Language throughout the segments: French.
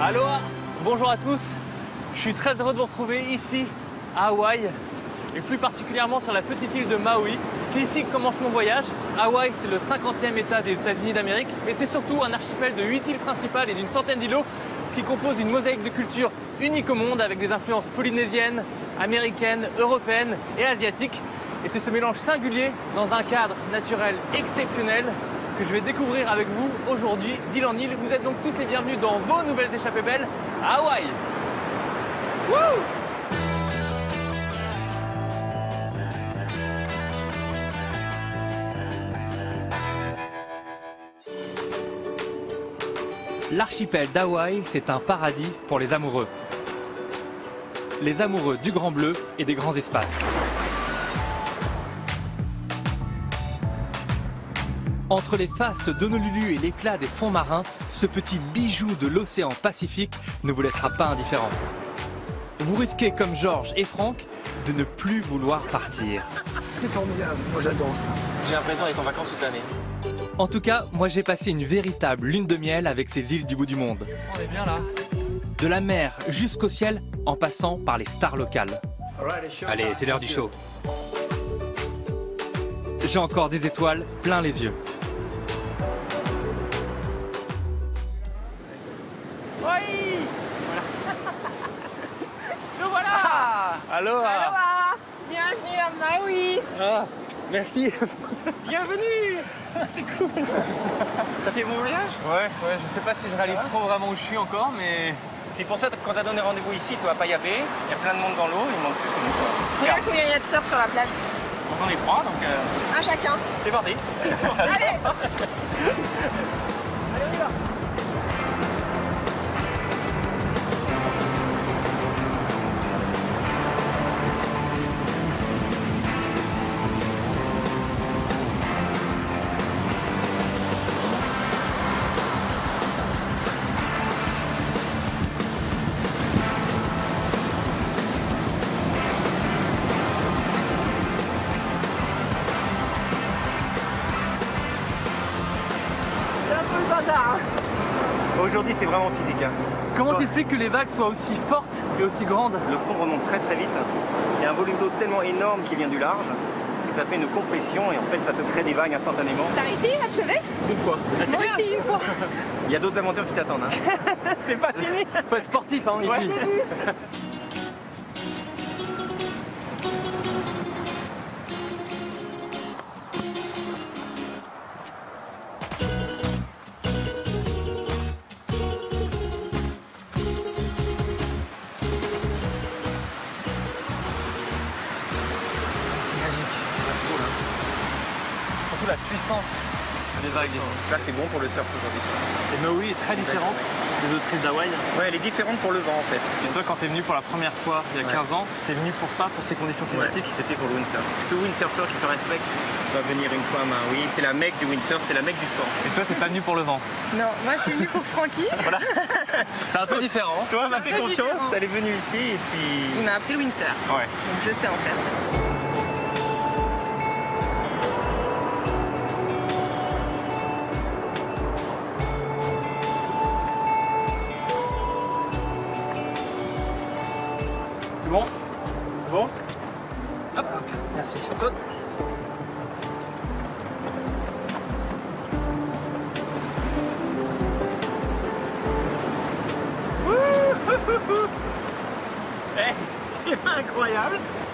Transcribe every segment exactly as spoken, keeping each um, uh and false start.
Aloha, bonjour à tous. Je suis très heureux de vous retrouver ici, à Hawaï, et plus particulièrement sur la petite île de Maui. C'est ici que commence mon voyage. Hawaï, c'est le cinquantième État des États-Unis d'Amérique, mais c'est surtout un archipel de huit îles principales et d'une centaine d'îlots qui composent une mosaïque de cultures unique au monde, avec des influences polynésiennes, américaines, européennes et asiatiques. Et c'est ce mélange singulier, dans un cadre naturel exceptionnel, que je vais découvrir avec vous aujourd'hui d'île en île. Vous êtes donc tous les bienvenus dans vos nouvelles échappées belles à Hawaï. Wouh! L'archipel d'Hawaï, c'est un paradis pour les amoureux. Les amoureux du grand bleu et des grands espaces. Entre les fastes d'Honolulu et l'éclat des fonds marins, ce petit bijou de l'océan Pacifique ne vous laissera pas indifférent. Vous risquez, comme Georges et Franck, de ne plus vouloir partir. C'est formidable, moi j'adore ça. J'ai l'impression d'être en vacances toute l'année. En tout cas, moi j'ai passé une véritable lune de miel avec ces îles du bout du monde. On est bien là. De la mer jusqu'au ciel, en passant par les stars locales. Allez, c'est l'heure du show. J'ai encore des étoiles plein les yeux. Oui, nous voilà. Aloha. Aloha. Bienvenue à Maui. Ah, merci. Bienvenue. C'est cool. T'as fait mon voyage? Ouais, ouais, je sais pas si je réalise trop vraiment où je suis encore, mais... C'est pour ça que quand t'as donné rendez-vous ici, tu vas pas y aller. Il y a plein de monde dans l'eau, il manque plus que nous. Regarde combien il y a de surf sur la plage. Donc on est trois, donc euh, Un chacun. c'est parti. Allez. Aujourd'hui, c'est vraiment physique. Hein. Comment t'expliques que les vagues soient aussi fortes et aussi grandes? Le fond remonte très très vite. Il y a un volume d'eau tellement énorme qui vient du large que ça fait une compression et en fait ça te crée des vagues instantanément. T'as réussi à te lever? Une fois. Ah, c'est Moi bien. aussi, une fois. Il y a d'autres aventures qui t'attendent. Hein. C'est pas fini. Faut être sportif, hein, ici. Ouais. Je l'ai vu. Surtout la puissance des vagues. Là, c'est bon pour le surf aujourd'hui. Et Maui est très différente des autres îles d'Hawaï. Ouais, elle est différente pour le vent en fait. Et toi, quand t'es venu pour la première fois, il y a Ouais. quinze ans, t'es venu pour ça, pour ces conditions climatiques? Ouais, c'était pour le windsurf. Tout windsurfer qui se respecte va venir une fois à Maui. C'est la mecque du windsurf, c'est la mecque du sport. Et toi, t'es pas venu pour le vent? Non, moi je suis venue pour Francky. Voilà. C'est un peu différent. Toi, m'a fait peu confiance, différent. elle est venue ici et puis... Il m'a appris le windsurf. Ouais. Donc je sais en faire. C'est bon? Bon, Merci. on saute. Eh, c'est pas incroyable.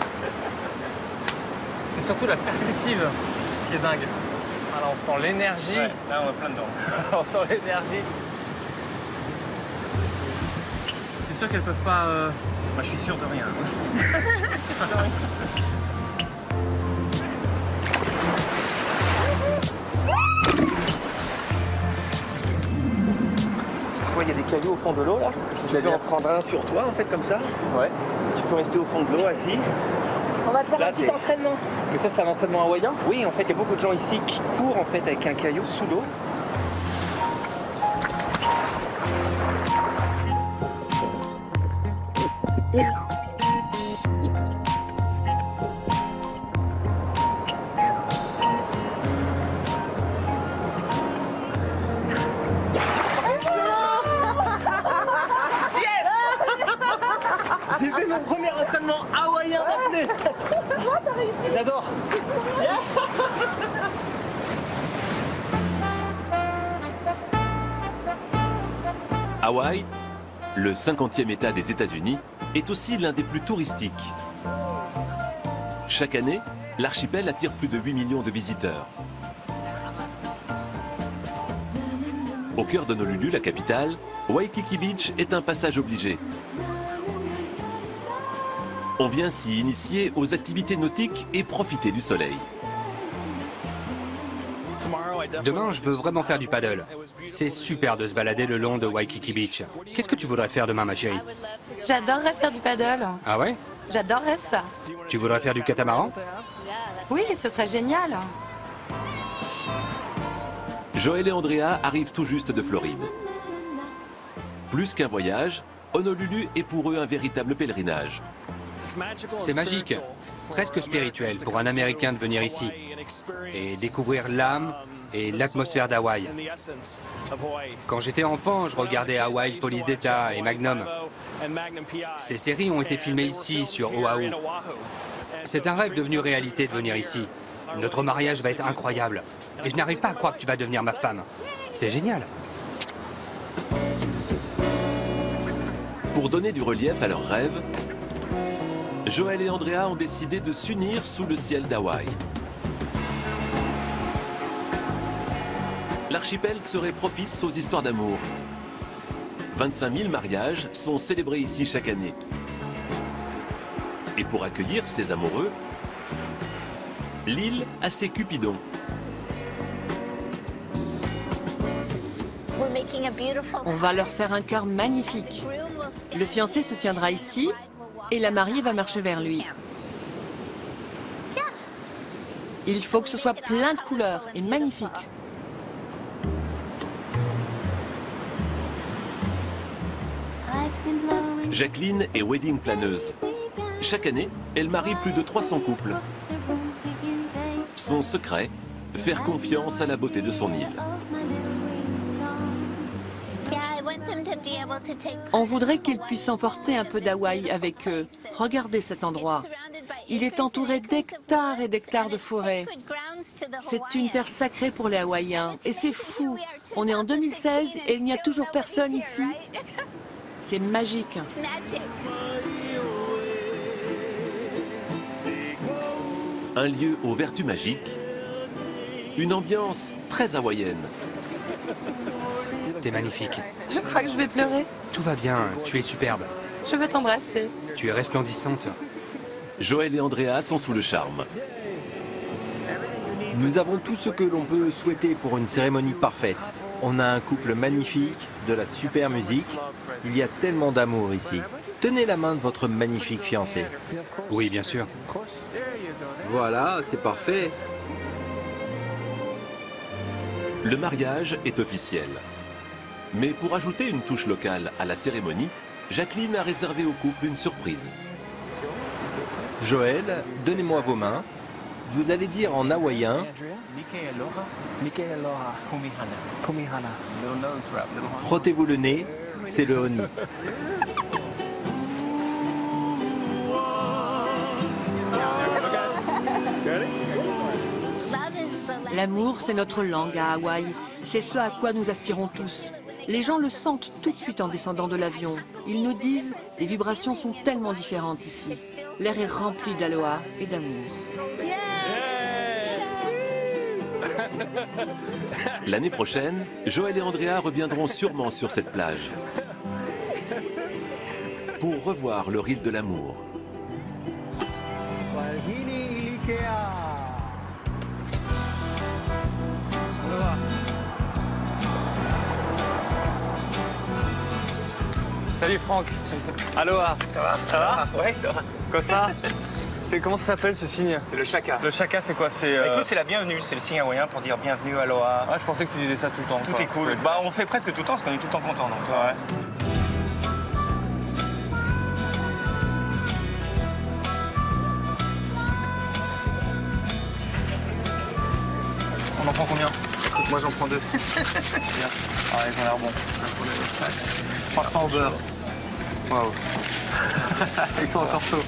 C'est surtout la perspective qui est dingue. Alors, on sent l'énergie. Ouais, là, on est plein dedans. On sent l'énergie. C'est sûr qu'elles peuvent pas... euh, Moi, je suis sûr de rien. Tu vois, il y a des cailloux au fond de l'eau là. Tu peux en prendre un sur toi en fait comme ça. Ouais. Tu peux rester au fond de l'eau assis. On va te faire Là, un petit t'es- entraînement. Mais ça, c'est un entraînement hawaïen? Oui, en fait, il y a beaucoup de gens ici qui courent en fait avec un caillou sous l'eau. Hawaï, le cinquantième État des États-Unis, est aussi l'un des plus touristiques. Chaque année, l'archipel attire plus de huit millions de visiteurs. Au cœur d'Honolulu, la capitale, Waikiki Beach est un passage obligé. On vient s'y initier aux activités nautiques et profiter du soleil. Demain, je veux vraiment faire du paddle. C'est super de se balader le long de Waikiki Beach. Qu'est-ce que tu voudrais faire demain, ma chérie? J'adorerais faire du paddle. Ah ouais? J'adorerais ça. Tu voudrais faire du catamaran? Oui, ce serait génial. Joël et Andrea arrivent tout juste de Floride. Plus qu'un voyage, Honolulu est pour eux un véritable pèlerinage. C'est magique, presque spirituel pour un Américain de venir ici et découvrir l'âme et l'atmosphère d'Hawaï. Quand j'étais enfant, je regardais Hawaii Police d'État et Magnum. Ces séries ont été filmées ici, sur Oahu. C'est un rêve devenu réalité de venir ici. Notre mariage va être incroyable. Et je n'arrive pas à croire que tu vas devenir ma femme. C'est génial. Pour donner du relief à leurs rêves, Joël et Andrea ont décidé de s'unir sous le ciel d'Hawaï. L'archipel serait propice aux histoires d'amour. vingt-cinq mille mariages sont célébrés ici chaque année. Et pour accueillir ces amoureux, l'île a ses cupidons. On va leur faire un cœur magnifique. Le fiancé se tiendra ici et la mariée va marcher vers lui. Il faut que ce soit plein de couleurs et magnifique. Jacqueline est wedding planeuse. Chaque année, elle marie plus de trois cents couples. Son secret, faire confiance à la beauté de son île. On voudrait qu'ils puissent emporter un peu d'Hawaï avec eux. Regardez cet endroit. Il est entouré d'hectares et d'hectares de forêts. C'est une terre sacrée pour les Hawaïens. Et c'est fou. On est en deux mille seize et il n'y a toujours personne ici. C'est magique. Un lieu aux vertus magiques. Une ambiance très hawaïenne. T'es magnifique. Je crois que je vais pleurer. Tout va bien, tu es superbe. Je veux t'embrasser. Tu es resplendissante. Joël et Andrea sont sous le charme. Nous avons tout ce que l'on peut souhaiter pour une cérémonie parfaite. On a un couple magnifique, de la super musique. Il y a tellement d'amour ici. Tenez la main de votre magnifique fiancé. Oui, bien sûr. Voilà, c'est parfait. Le mariage est officiel. Mais pour ajouter une touche locale à la cérémonie, Jacqueline a réservé au couple une surprise. Joël, donnez-moi vos mains. Vous allez dire en hawaïen. Frottez-vous le nez, c'est le honi. L'amour, c'est notre langue à Hawaï. C'est ce à quoi nous aspirons tous. Les gens le sentent tout de suite en descendant de l'avion. Ils nous disent, les vibrations sont tellement différentes ici. L'air est rempli d'aloha et d'amour. L'année prochaine, Joël et Andrea reviendront sûrement sur cette plage pour revoir leur île de l'amour. Salut Franck. Aloha. Ça va? Ça va? Ouais, ça va. Quoi ça? C'est comment ça s'appelle ce signe? C'est le shaka. Le shaka, c'est quoi? C'est. Bah, euh... écoute, c'est la bienvenue, c'est le signe hawaïen pour dire bienvenue, aloha. Ah, je pensais que tu disais ça tout le temps. Tout quoi. est cool. Ouais. Bah, on fait presque tout le temps parce qu'on est tout le temps content. Donc, toi. Ouais. On en prend combien? Écoute, moi j'en prends deux. Bien. Ah, ils ont l'air bons. trois cents au beurre. Waouh. Ils sont encore chauds.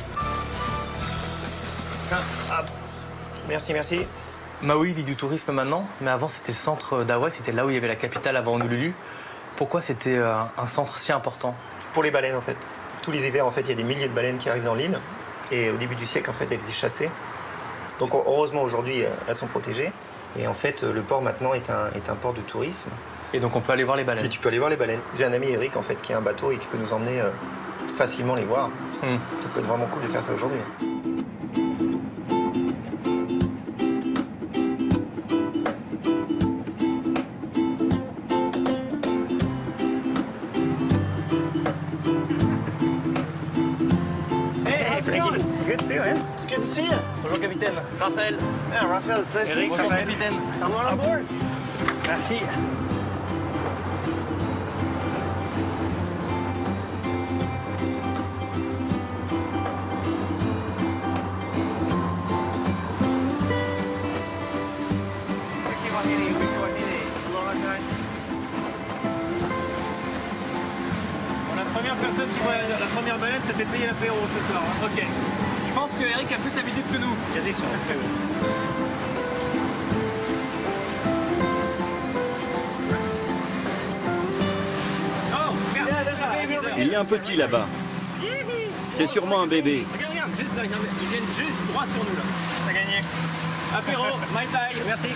Merci, merci. Maui vit du tourisme maintenant, mais avant c'était le centre d'Hawaï, c'était là où il y avait la capitale avant Honolulu. Pourquoi c'était euh, un centre si important? Pour les baleines, en fait. Tous les hivers, en fait, il y a des milliers de baleines qui arrivent dans l'île. Et au début du siècle, en fait, elles étaient chassées. Donc heureusement, aujourd'hui, elles sont protégées. Et en fait, le port, maintenant, est un, est un port de tourisme. Et donc on peut aller voir les baleines? Et tu peux aller voir les baleines. J'ai un ami, Eric, en fait, qui a un bateau et qui peut nous emmener euh, facilement les voir. Hmm. Ça peut être vraiment cool de faire ça aujourd'hui. Bonjour capitaine, Raphaël. Yeah, Raphaël, c'est Eric, bonjour Raphaël. capitaine. Come on on board. Merci. La première personne qui voit la, la première baleine se fait payer l'apéro ce soir. Hein. Ok. Je pense que Eric a plus l'habitude que nous. Il y a des chances. Il y a un petit là-bas. C'est sûrement un bébé. Regarde, regarde, juste là, ils viennent juste droit sur nous là. T'as gagné. Apéro, Mai Tai, merci.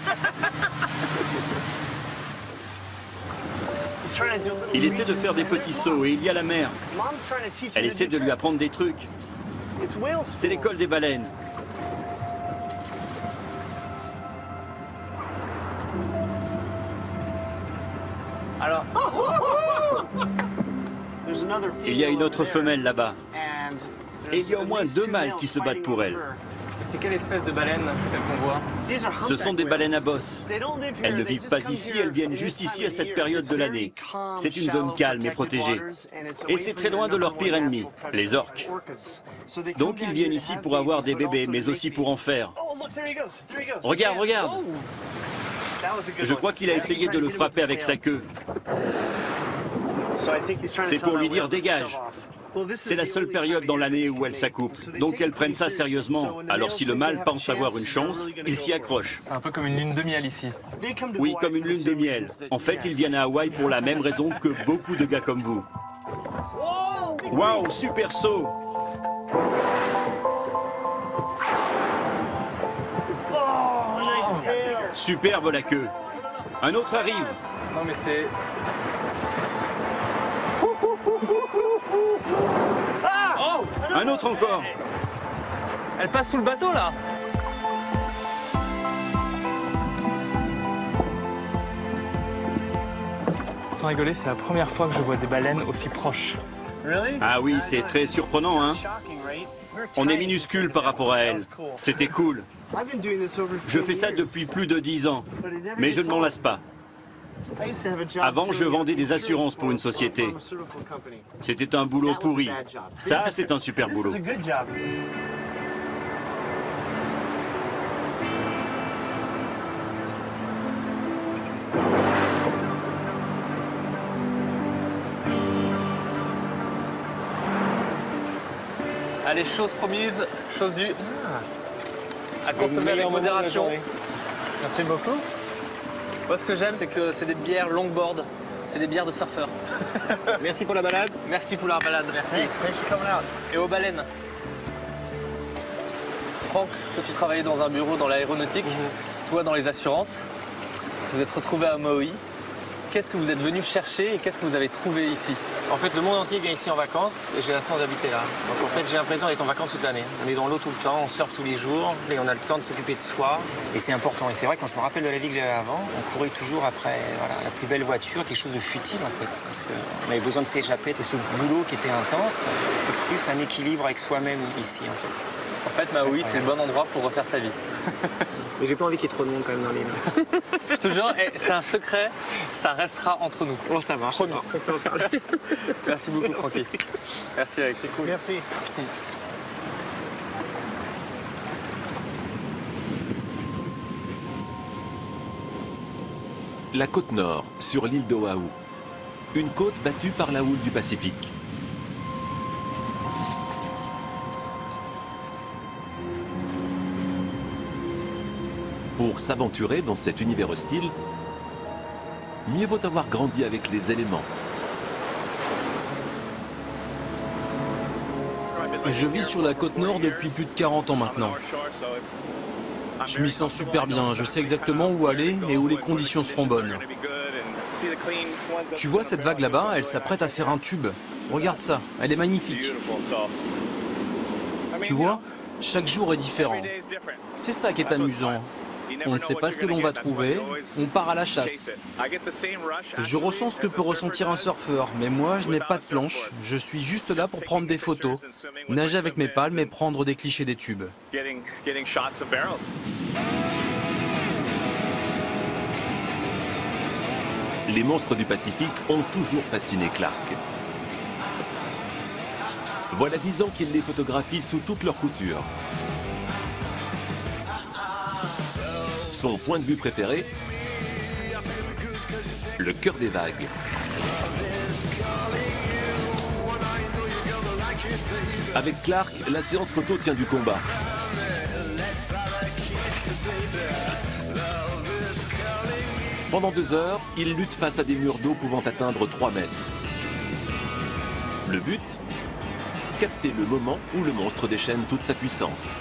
Il essaie de faire des petits sauts et il y a la mer. Elle essaie de lui apprendre des trucs. C'est l'école des baleines. Alors, Il y a une autre femelle là-bas. Et il y a au moins deux mâles qui se battent pour elle. c'est quelle espèce de baleine, celle qu'on voit? Ce sont des baleines à bosse. Elles ne vivent pas ici, elles viennent juste ici à cette période de l'année. C'est une zone calme et protégée. Et c'est très loin de leur pire ennemi, les orques. Donc ils viennent ici pour avoir des bébés, mais aussi pour en faire. Regarde, regarde! Je crois qu'il a essayé de le frapper avec sa queue. C'est pour lui dire dégage. C'est la seule période dans l'année où elles s'accouplent, donc elles prennent ça sérieusement. Alors si le mâle pense avoir une chance, il s'y accroche. C'est un peu comme une lune de miel ici. Oui, comme une lune de miel. En fait, ils viennent à Hawaï pour la même raison que beaucoup de gars comme vous. Waouh, super saut! Superbe la queue. Un autre arrive. Non mais c'est... Oh! Un autre encore. Elle passe sous le bateau là. Sans rigoler, c'est la première fois que je vois des baleines aussi proches. Ah oui, c'est très surprenant, hein? On est minuscule par rapport à elles. C'était cool. Je fais ça depuis plus de dix ans, mais je ne m'en lasse pas. Avant, je vendais des assurances pour une société. C'était un boulot pourri. Ça, c'est un super boulot. Allez, chose promise, chose due. À consommer avec modération. Merci beaucoup. Moi, ce que j'aime, c'est que c'est des bières longboard. C'est des bières de surfeurs. Merci pour la balade. Merci pour la balade, merci. Et aux baleines. Franck, toi, tu travaillais dans un bureau dans l'aéronautique, mm-hmm. toi dans les assurances. Vous êtes retrouvé à Maui. Qu'est-ce que vous êtes venu chercher et qu'est-ce que vous avez trouvé ici? En fait, le monde entier vient ici en vacances et j'ai la chance d'habiter là. Donc en fait, j'ai l'impression d'être en vacances toute l'année. On est dans l'eau tout le temps, on surfe tous les jours et on a le temps de s'occuper de soi. Et c'est important. Et c'est vrai, quand je me rappelle de la vie que j'avais avant, on courait toujours après voilà, la plus belle voiture, quelque chose de futile en fait. Parce qu'on avait besoin de s'échapper de ce boulot qui était intense. C'est plus un équilibre avec soi-même ici en fait. En fait, Maui, c'est le bon endroit pour refaire sa vie. Mais j'ai pas envie qu'il y ait trop de monde quand même dans l'île. Je te jure, c'est un secret, ça restera entre nous. Bon, ça marche. On peut en parler. Merci beaucoup, Francky. Merci, Eric. C'est cool. Merci. La côte nord, sur l'île d'Oahu. Une côte battue par la houle du Pacifique. Pour s'aventurer dans cet univers hostile, mieux vaut avoir grandi avec les éléments. Je vis sur la côte nord depuis plus de quarante ans maintenant. Je m'y sens super bien, je sais exactement où aller et où les conditions seront bonnes. Tu vois cette vague là-bas, elle s'apprête à faire un tube. Regarde ça, elle est magnifique. Tu vois, chaque jour est différent. C'est ça qui est amusant. On ne sait pas ce que l'on va trouver, on part à la chasse. Je ressens ce que peut ressentir un surfeur, mais moi je n'ai pas de planche, je suis juste là pour prendre des photos, nager avec mes palmes et prendre des clichés des tubes. Les monstres du Pacifique ont toujours fasciné Clark. Voilà dix ans qu'il les photographie sous toutes leurs coutures. Son point de vue préféré, le cœur des vagues. Avec Clark, la séance photo tient du combat. Pendant deux heures, il lutte face à des murs d'eau pouvant atteindre trois mètres. Le but ? Capter le moment où le monstre déchaîne toute sa puissance.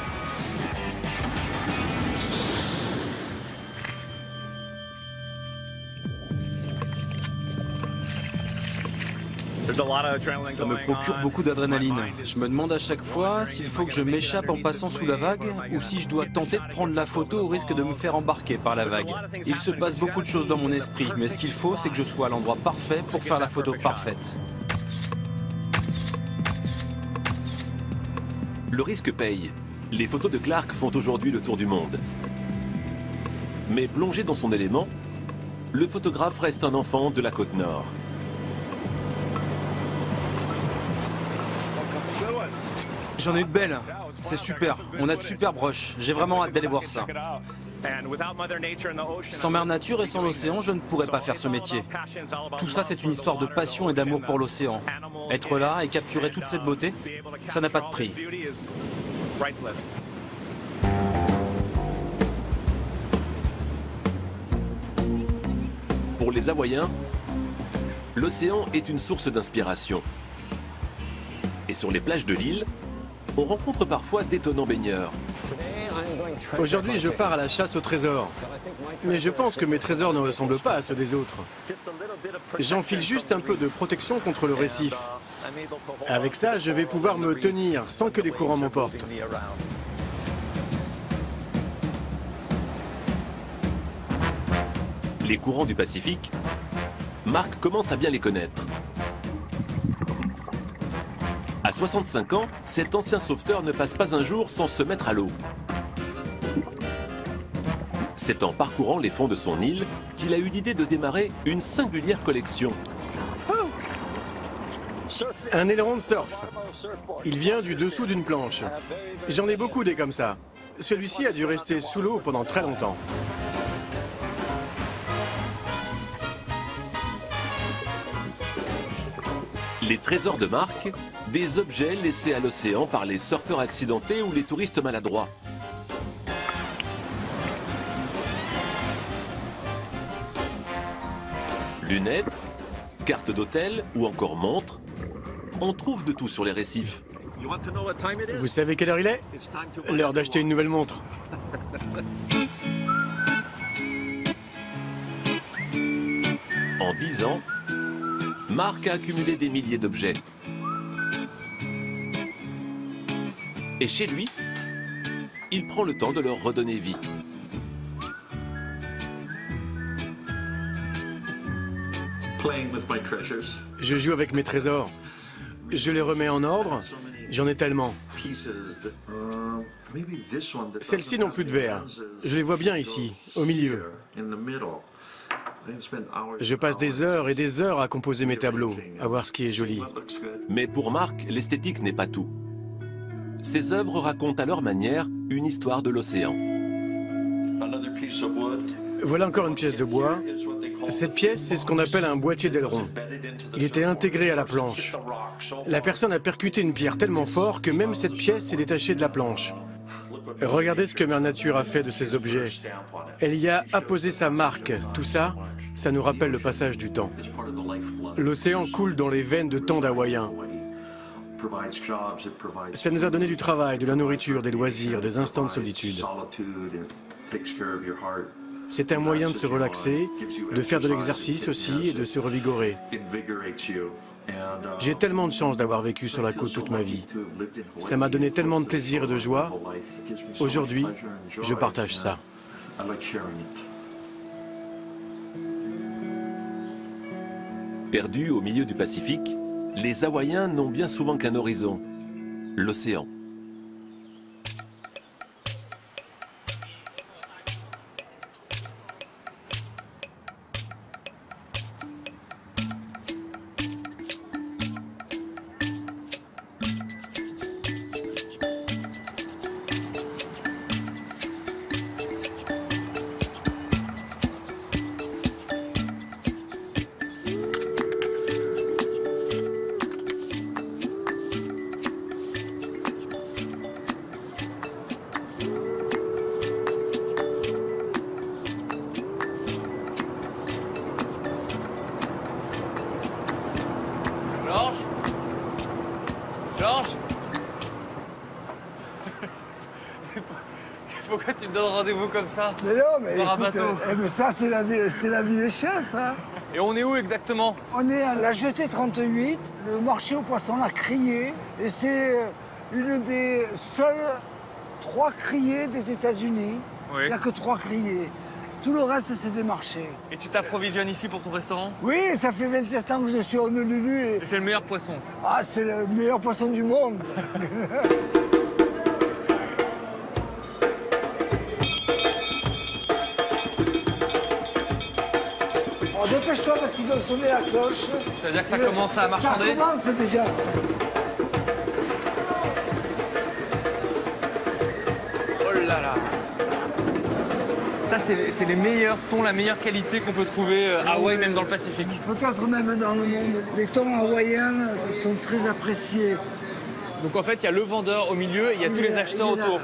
Ça me procure beaucoup d'adrénaline. Je me demande à chaque fois s'il faut que je m'échappe en passant sous la vague ou si je dois tenter de prendre la photo au risque de me faire embarquer par la vague. Il se passe beaucoup de choses dans mon esprit, mais ce qu'il faut, c'est que je sois à l'endroit parfait pour faire la photo parfaite. Le risque paye. Les photos de Clark font aujourd'hui le tour du monde. Mais plongé dans son élément, le photographe reste un enfant de la côte nord. J'en ai eu de belles. C'est super. On a de super broches. J'ai vraiment hâte d'aller voir ça. Sans Mère Nature et sans l'océan, je ne pourrais pas faire ce métier. Tout ça, c'est une histoire de passion et d'amour pour l'océan. Être là et capturer toute cette beauté, ça n'a pas de prix. Pour les Hawaïens, l'océan est une source d'inspiration. Et sur les plages de l'île, on rencontre parfois d'étonnants baigneurs. Aujourd'hui, je pars à la chasse au trésor. Mais je pense que mes trésors ne ressemblent pas à ceux des autres. J'enfile juste un peu de protection contre le récif. Avec ça, je vais pouvoir me tenir sans que les courants m'emportent. Les courants du Pacifique, Marc commence à bien les connaître. À soixante-cinq ans, cet ancien sauveteur ne passe pas un jour sans se mettre à l'eau. C'est en parcourant les fonds de son île qu'il a eu l'idée de démarrer une singulière collection. Un aileron de surf. Il vient du dessous d'une planche. J'en ai beaucoup des comme ça. Celui-ci a dû rester sous l'eau pendant très longtemps. Les trésors de Marc, des objets laissés à l'océan par les surfeurs accidentés ou les touristes maladroits. Lunettes, cartes d'hôtel ou encore montres, on trouve de tout sur les récifs. Vous savez quelle heure il est? L'heure d'acheter une nouvelle montre. En dix ans, Marc a accumulé des milliers d'objets. Et chez lui, il prend le temps de leur redonner vie. Je joue avec mes trésors. Je les remets en ordre. J'en ai tellement. Celles-ci n'ont plus de verre. Je les vois bien ici, au milieu. Je passe des heures et des heures à composer mes tableaux, à voir ce qui est joli. Mais pour Marc, l'esthétique n'est pas tout. Ses œuvres racontent à leur manière une histoire de l'océan. Voilà encore une pièce de bois. Cette pièce, c'est ce qu'on appelle un boîtier d'aileron. Il était intégré à la planche. La personne a percuté une pierre tellement fort que même cette pièce s'est détachée de la planche. Regardez ce que Mère Nature a fait de ces objets. Elle y a apposé sa marque. Tout ça, Ça nous rappelle le passage du temps. L'océan coule dans les veines de tant d'Hawaïens. Ça nous a donné du travail, de la nourriture, des loisirs, des instants de solitude. C'est un moyen de se relaxer, de faire de l'exercice aussi et de se revigorer. J'ai tellement de chance d'avoir vécu sur la côte toute ma vie. Ça m'a donné tellement de plaisir et de joie. Aujourd'hui, je partage ça. Perdus au milieu du Pacifique, les Hawaïens n'ont bien souvent qu'un horizon, l'océan. Georges Pourquoi tu me donnes rendez-vous comme ça? Mais non, mais par un écoute, bateau. euh, mais ça, c'est la, vie- c'est la vie des chefs. Hein. Et on est où exactement? On est à la jetée trente-huit, le marché aux poissons l'a crié, et c'est euh, une des seules trois criées des États-Unis. Oui. Il n'y a que trois criées. Tout le reste, c'est des marchés. Et tu t'approvisionnes ici pour ton restaurant? Oui, ça fait vingt-sept ans que je suis au Honolulu. Et... Et c'est le meilleur poisson. Ah, c'est le meilleur poisson du monde. Alors dépêche-toi parce qu'ils ont sonné la cloche. Ça veut dire que ça Et commence à marchander? Ça commence déjà. Oh là là. Ça, c'est c'est les meilleurs thons, la meilleure qualité qu'on peut trouver euh, à Hawaï, même dans le Pacifique. Peut-être même dans le monde. Les thons hawaïens sont très appréciés. Donc en fait, il y a le vendeur au milieu et il y a tous les acheteurs autour.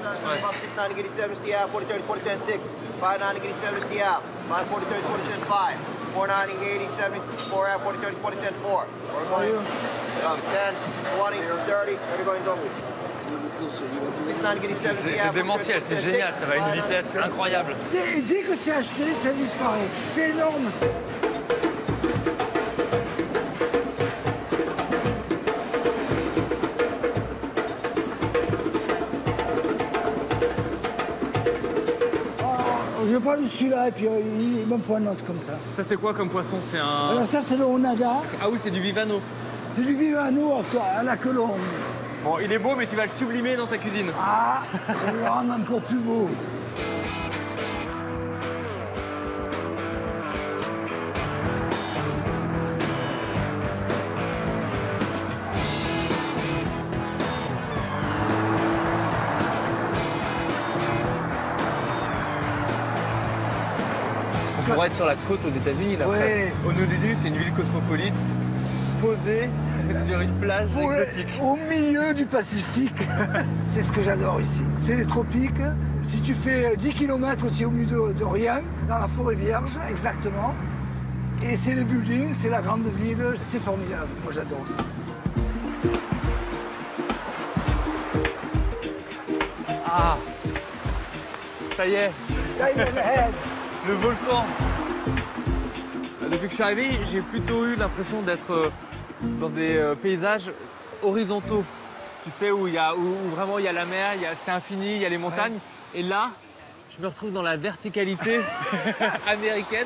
C'est c'est démentiel, c'est génial, ça va à une vitesse incroyable. Dès, dès que c'est acheté, ça disparaît. C'est énorme. Oh, je prends celui-là et puis euh, il m'en faut un autre comme ça. Ça, c'est quoi comme poisson? C'est un... Alors ça, c'est le onada. Ah oui, c'est du vivano. C'est du vivano à, à la colombe. Bon, il est beau, mais tu vas le sublimer dans ta cuisine. Ah, je vais le rendre encore plus beau. On pourrait être sur la côte aux États-Unis, là. Ouais. presque. Honolulu, c'est une ville cosmopolite, posée sur une plage Pour- exotique. Au milieu du Pacifique. C'est ce que j'adore ici. C'est les tropiques. Si tu fais dix kilomètres, tu es au milieu de, de rien, dans la forêt vierge, exactement. Et c'est les buildings, c'est la grande ville, c'est formidable. Moi, j'adore ça. Ah, ça y est, Diamond Head. le volcan. Depuis que je suis arrivé, j'ai plutôt eu l'impression d'être euh, dans des euh, paysages horizontaux. Tu sais, où, il y a, où, où vraiment il y a la mer, il y a- c'est infini, il y a les montagnes. Et là, je me retrouve dans la verticalité américaine.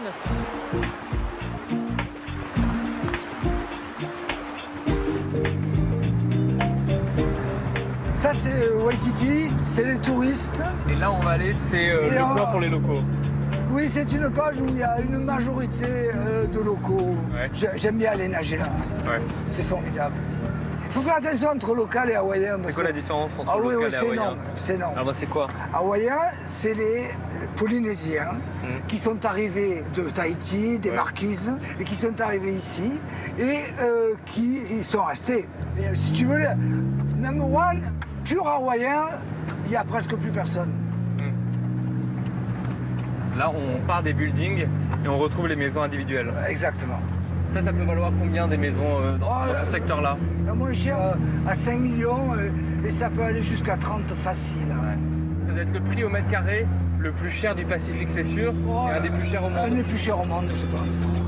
Ça, c'est Waikiki, c'est les touristes. Et là, on va aller, c'est euh, Et le on- coin pour les locaux. Oui, c'est une page où il y a une majorité euh, de locaux. Ouais. J'ai- J'aime bien aller nager là. Ouais. C'est formidable. Il faut faire attention entre local et hawaïen. C'est parce quoi que- la différence entre Ah oui, local oui, et c'est hawaïen? énorme. C'est énorme. Ah, moi, c'est quoi? Hawaïens, c'est les euh, Polynésiens qui sont arrivés de Tahiti, des Ouais. Marquises, et qui sont arrivés ici et euh, qui ils sont restés. Et, euh, si tu veux, le number one, pur hawaïen, il n'y a presque plus personne. Là, on part des buildings et on retrouve les maisons individuelles. Exactement. Ça, ça peut valoir combien des maisons euh, dans, Oh, dans ce secteur-là? La moins chère euh, à cinq millions euh, et ça peut aller jusqu'à trente facile. Ouais. Ça doit être le prix au mètre carré le plus cher du Pacifique, c'est sûr, Oh, et un des plus chers au monde. Un des plus chers au monde, je pense.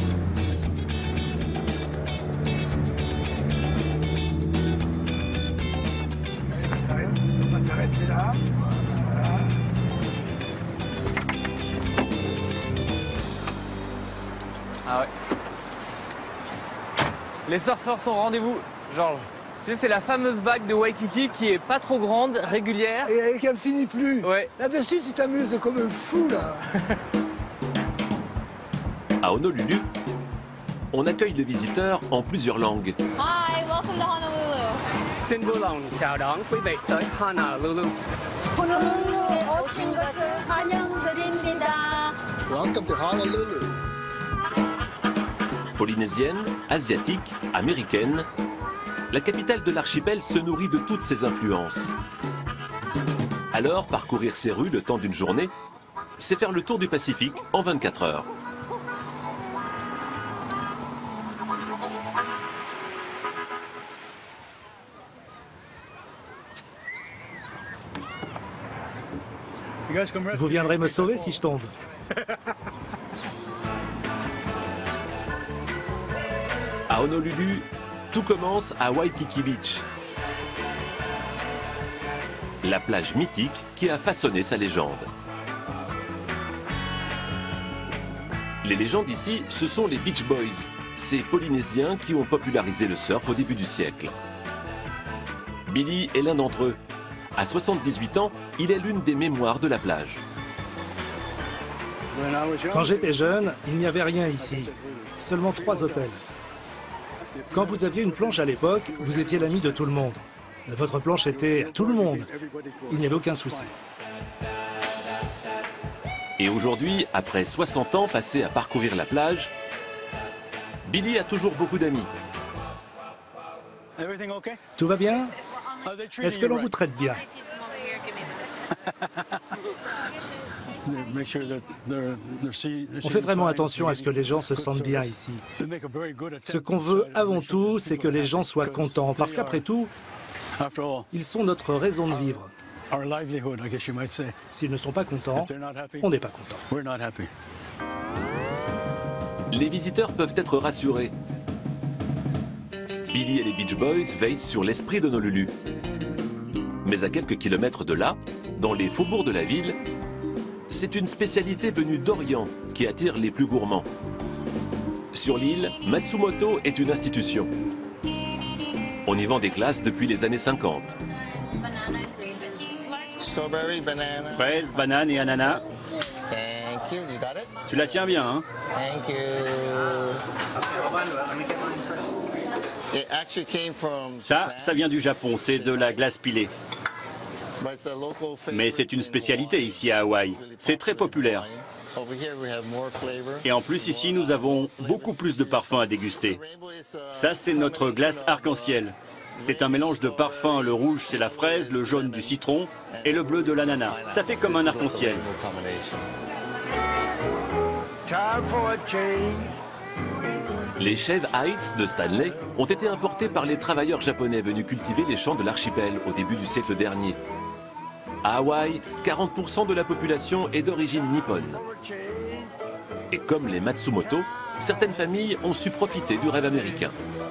On va s'arrêter là. Voilà. Ah ouais. Les surfeurs sont au rendez-vous, Georges. Tu sais, c'est la fameuse vague de Waikiki qui est pas trop grande, régulière. Et qui ne finit plus. Ouais. Là-dessus, tu t'amuses comme un fou, là. À Honolulu, on accueille les visiteurs en plusieurs langues. Hi, welcome to Honolulu. Xin vui lòng chào đón quý vị tới Honolulu. Honolulu 오신 것을 환영드립니다. Welcome to Honolulu. Polynésienne, asiatique, américaine, la capitale de l'archipel se nourrit de toutes ces influences. Alors, parcourir ces rues le temps d'une journée, c'est faire le tour du Pacifique en vingt-quatre heures. Vous viendrez me sauver si je tombe. À Honolulu, tout commence à Waikiki Beach, la plage mythique qui a façonné sa légende. Les légendes ici, ce sont les Beach Boys, ces Polynésiens qui ont popularisé le surf au début du siècle. Billy est l'un d'entre eux. À soixante-dix-huit ans, il est l'une des mémoires de la plage. Quand j'étais jeune, il n'y avait rien ici. Seulement trois hôtels. Quand vous aviez une planche à l'époque, vous étiez l'ami de tout le monde. Votre planche était à tout le monde. Il n'y avait aucun souci. Et aujourd'hui, après soixante ans passés à parcourir la plage, Billy a toujours beaucoup d'amis. Tout va bien? Est-ce que l'on vous traite bien? On fait vraiment attention à ce que les gens se sentent bien ici. Ce qu'on veut avant tout, c'est que les gens soient contents, parce qu'après tout, ils sont notre raison de vivre. S'ils ne sont pas contents, on n'est pas content. Les visiteurs peuvent être rassurés. Billy et les Beach Boys veillent sur l'esprit d'Honolulu. Mais à quelques kilomètres de là, dans les faubourgs de la ville, c'est une spécialité venue d'Orient qui attire les plus gourmands. Sur l'île, Matsumoto est une institution. On y vend des glaces depuis les années cinquante. Strawberry, banana. Fraises, bananes et ananas. Thank you. You got it? Tu la tiens bien, hein? Thank you. It actually came from Ça, ça vient du Japon, c'est de la glace pilée. Mais c'est une spécialité ici à Hawaï. C'est très populaire. Et en plus, ici, nous avons beaucoup plus de parfums à déguster. Ça, c'est notre glace arc-en-ciel. C'est un mélange de parfums. Le rouge, c'est la fraise, le jaune du citron et le bleu de l'ananas. Ça fait comme un arc-en-ciel. Les Shave Ice de Stanley ont été importés par les travailleurs japonais venus cultiver les champs de l'archipel au début du siècle dernier. À Hawaï, quarante pour cent de la population est d'origine nippone. Et comme les Matsumoto, certaines familles ont su profiter du rêve américain.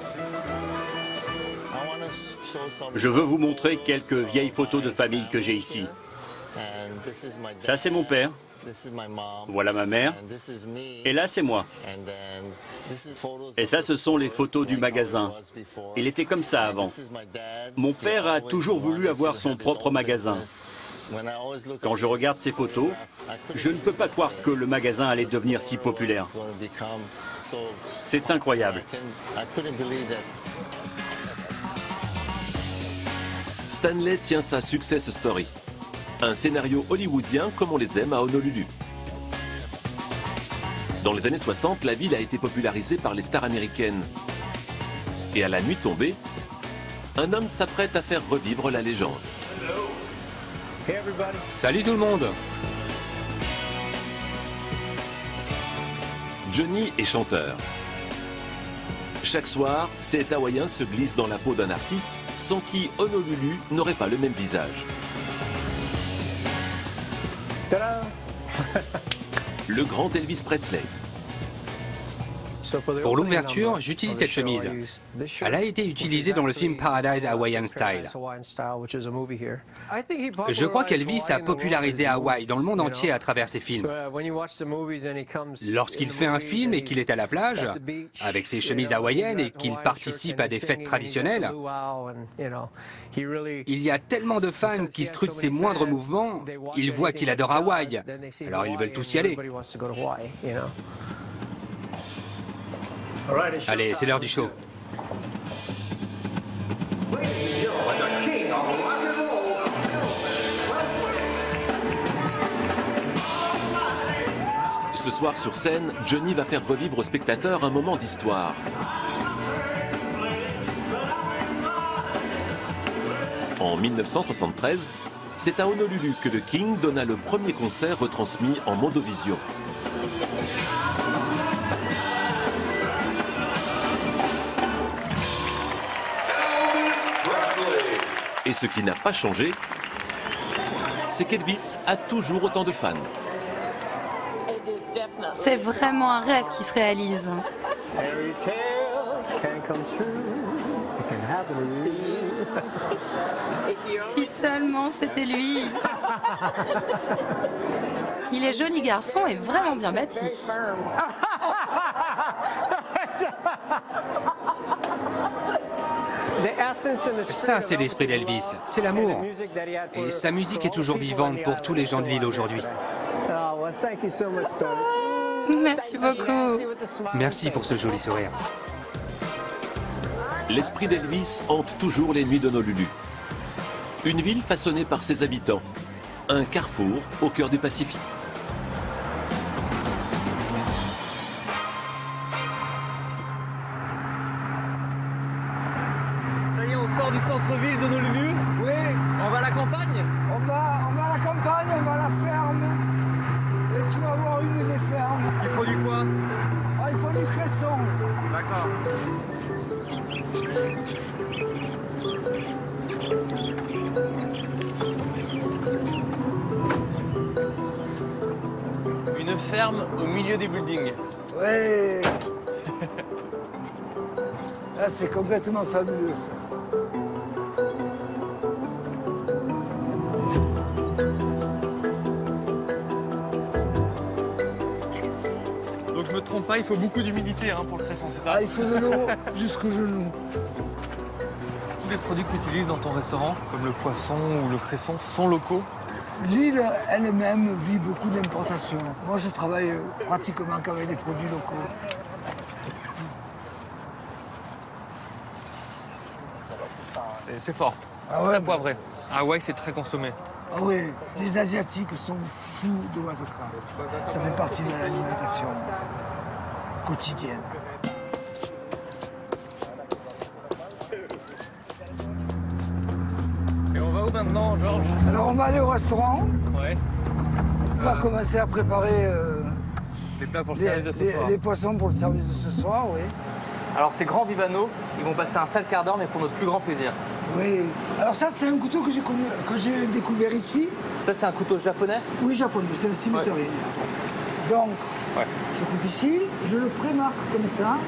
Je veux vous montrer quelques vieilles photos de famille que j'ai ici. Ça, c'est mon père. Voilà ma mère. Et là, c'est moi. Et ça, ce sont les photos du magasin. Il était comme ça avant. Mon père a toujours voulu avoir son propre magasin. Quand je regarde ces photos, je ne peux pas croire que le magasin allait devenir si populaire. C'est incroyable. Stanley tient sa success story. Un scénario hollywoodien comme on les aime à Honolulu. Dans les années soixante, la ville a été popularisée par les stars américaines. Et à la nuit tombée, un homme s'apprête à faire revivre la légende. Salut tout le monde! Johnny est chanteur. Chaque soir, cet Hawaïen se glisse dans la peau d'un artiste sans qui Honolulu n'aurait pas le même visage. Le grand Elvis Presley. Pour l'ouverture, j'utilise cette chemise. Elle a été utilisée dans le film Paradise Hawaiian Style. Je crois qu'Elvis a popularisé Hawaï dans le monde entier à travers ses films. Lorsqu'il fait un film et qu'il est à la plage, avec ses chemises hawaïennes et qu'il participe à des fêtes traditionnelles, il y a tellement de fans qui scrutent ses moindres mouvements, ils voient qu'il adore Hawaï, alors ils veulent tous y aller. Allez, c'est l'heure du show. Ce soir sur scène, Johnny va faire revivre aux spectateurs un moment d'histoire. En mille neuf cent soixante-treize, c'est à Honolulu que le King donna le premier concert retransmis en Mondovision. Et ce qui n'a pas changé, c'est qu'Elvis a toujours autant de fans. C'est vraiment un rêve qui se réalise. Si seulement c'était lui. Il est joli garçon et vraiment bien bâti. Ça, c'est l'esprit d'Elvis, c'est l'amour. Et sa musique est toujours vivante pour tous les gens de l'île aujourd'hui. Merci beaucoup. Merci pour ce joli sourire. L'esprit d'Elvis hante toujours les nuits d'Honolulu. Une ville façonnée par ses habitants. Un carrefour au cœur du Pacifique. Ça y est, on sort du centre-ville d'Honolulu. Oui. On va à la campagne. On va, on va à la campagne, on va à la ferme. Et tu vas voir une des fermes. Ils produisent quoi? Ah, ils font du cresson. D'accord. Une ferme au milieu des buildings. Ouais. Là, c'est complètement fabuleux, ça. Donc je me trompe pas, il faut beaucoup d'humidité hein, pour le cresson, c'est ça? Ah, il faut de l'eau jusqu'au genou. Tous les produits que tu utilises dans ton restaurant, comme le poisson ou le cresson, sont locaux? L'île elle-même vit beaucoup d'importations. Moi, je travaille pratiquement qu'avec des produits locaux. C'est fort. Ah ouais, très poivré. Ah ouais, c'est très consommé. Ah oui, les Asiatiques sont fous de Wasserkranz. Ça fait partie de l'alimentation quotidienne. Et on va où maintenant, Georges? Alors, on va aller au restaurant. Ouais. On va euh... commencer à préparer euh, les plats pour le les, service de ce les, soir. Les poissons pour le service de ce soir, oui. Alors, ces grands Vivano, ils vont passer un sale quart d'heure, mais pour notre plus grand plaisir. Oui. Alors ça, c'est un couteau que j'ai connu, que j'ai découvert ici. Ça, c'est un couteau japonais? Oui, japonais. C'est le cimetière. Ouais. Donc, ouais. Je coupe ici, je le prémarque comme ça.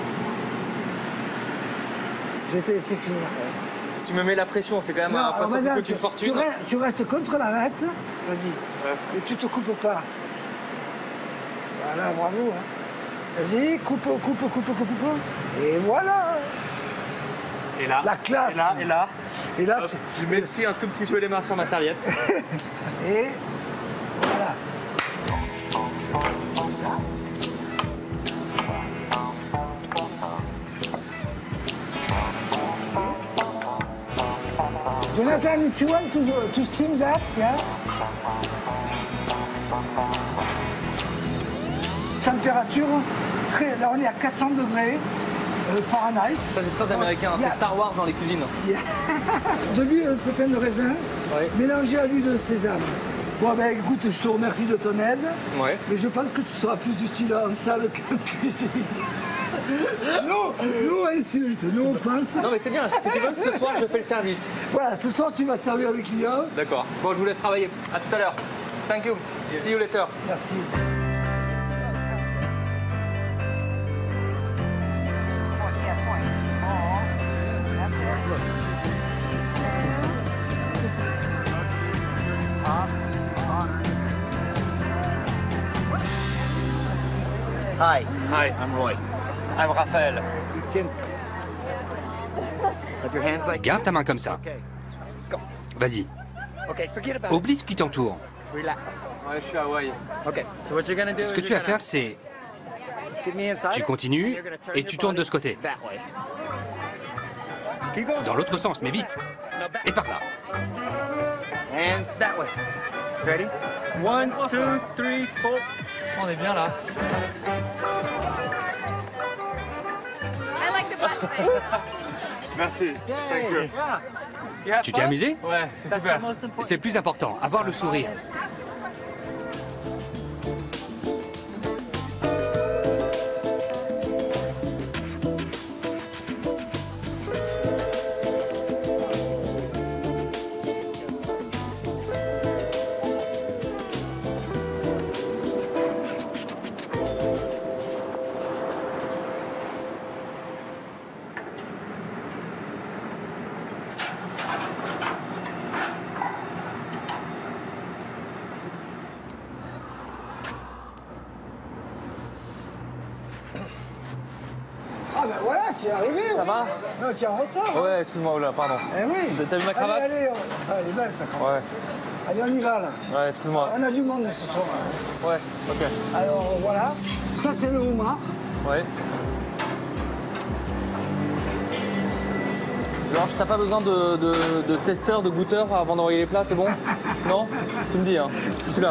Je vais te laisser finir. Tu me mets la pression, c'est quand même non, un poisson qui coûte une fortune. Tu, restes, tu restes contre l'arête, vas-y. Ouais. Et tu te coupes pas. Voilà, bravo. Hein. Vas-y, coupe, coupe, coupe, coupe, coupe. Et voilà. Et là, la classe. Et là, et là, et là hop, tu... je m'essuie un tout petit peu les mains sur ma serviette. Et voilà. Comme ça. Jonathan, if you want to, to steam that, yeah. Température, très, là on est à quatre cents degrés. Euh, Fahrenheit. Ça c'est très américain, c'est a... Star Wars dans les cuisines. Yeah. De l'huile de pépins de raisin, oui. Mélangée à l'huile de sésame. Bon ben écoute, je te remercie de ton aide. Ouais. Mais je pense que tu seras plus utile en salle qu'en cuisine. Non, nous insulte, nous offense. Non mais c'est bien, si tu veux, ce soir je fais le service. Voilà, ce soir tu vas servir les clients. D'accord. Bon, je vous laisse travailler. À tout à l'heure. Thank you. See you later. Merci. Hi. Hi, I'm Roy. I'm Raphaël. Garde ta main comme ça. Vas-y. Oublie ce qui t'entoure. Relax. Ouais, je suis à Hawaï. Ce que tu vas faire, c'est... Tu continues et tu tournes de ce côté. Dans l'autre sens, mais vite. Et par là. And that way. Ready? One, two, three, four. On est bien là. I like the black light. Merci. Thank you. Tu t'es amusé? Ouais, c'est super. C'est le plus important, avoir le sourire. Ah ben voilà, tu es arrivé. Ça oui. va? Non, tu es en retard. Ouais, excuse-moi, là, pardon. Eh oui. T'as vu ma cravate? Allez, allez, on- ah, elle est belle ta cravate. Ouais. Allez, on y va là. Ouais, excuse-moi. On a du monde ce soir. Ouais, ok. Alors voilà, ça c'est le homard. Ouais. Georges, t'as pas besoin de, de, de testeur, de goûteur avant d'envoyer les plats, c'est bon? Non? Tu me dis, hein. Je suis là.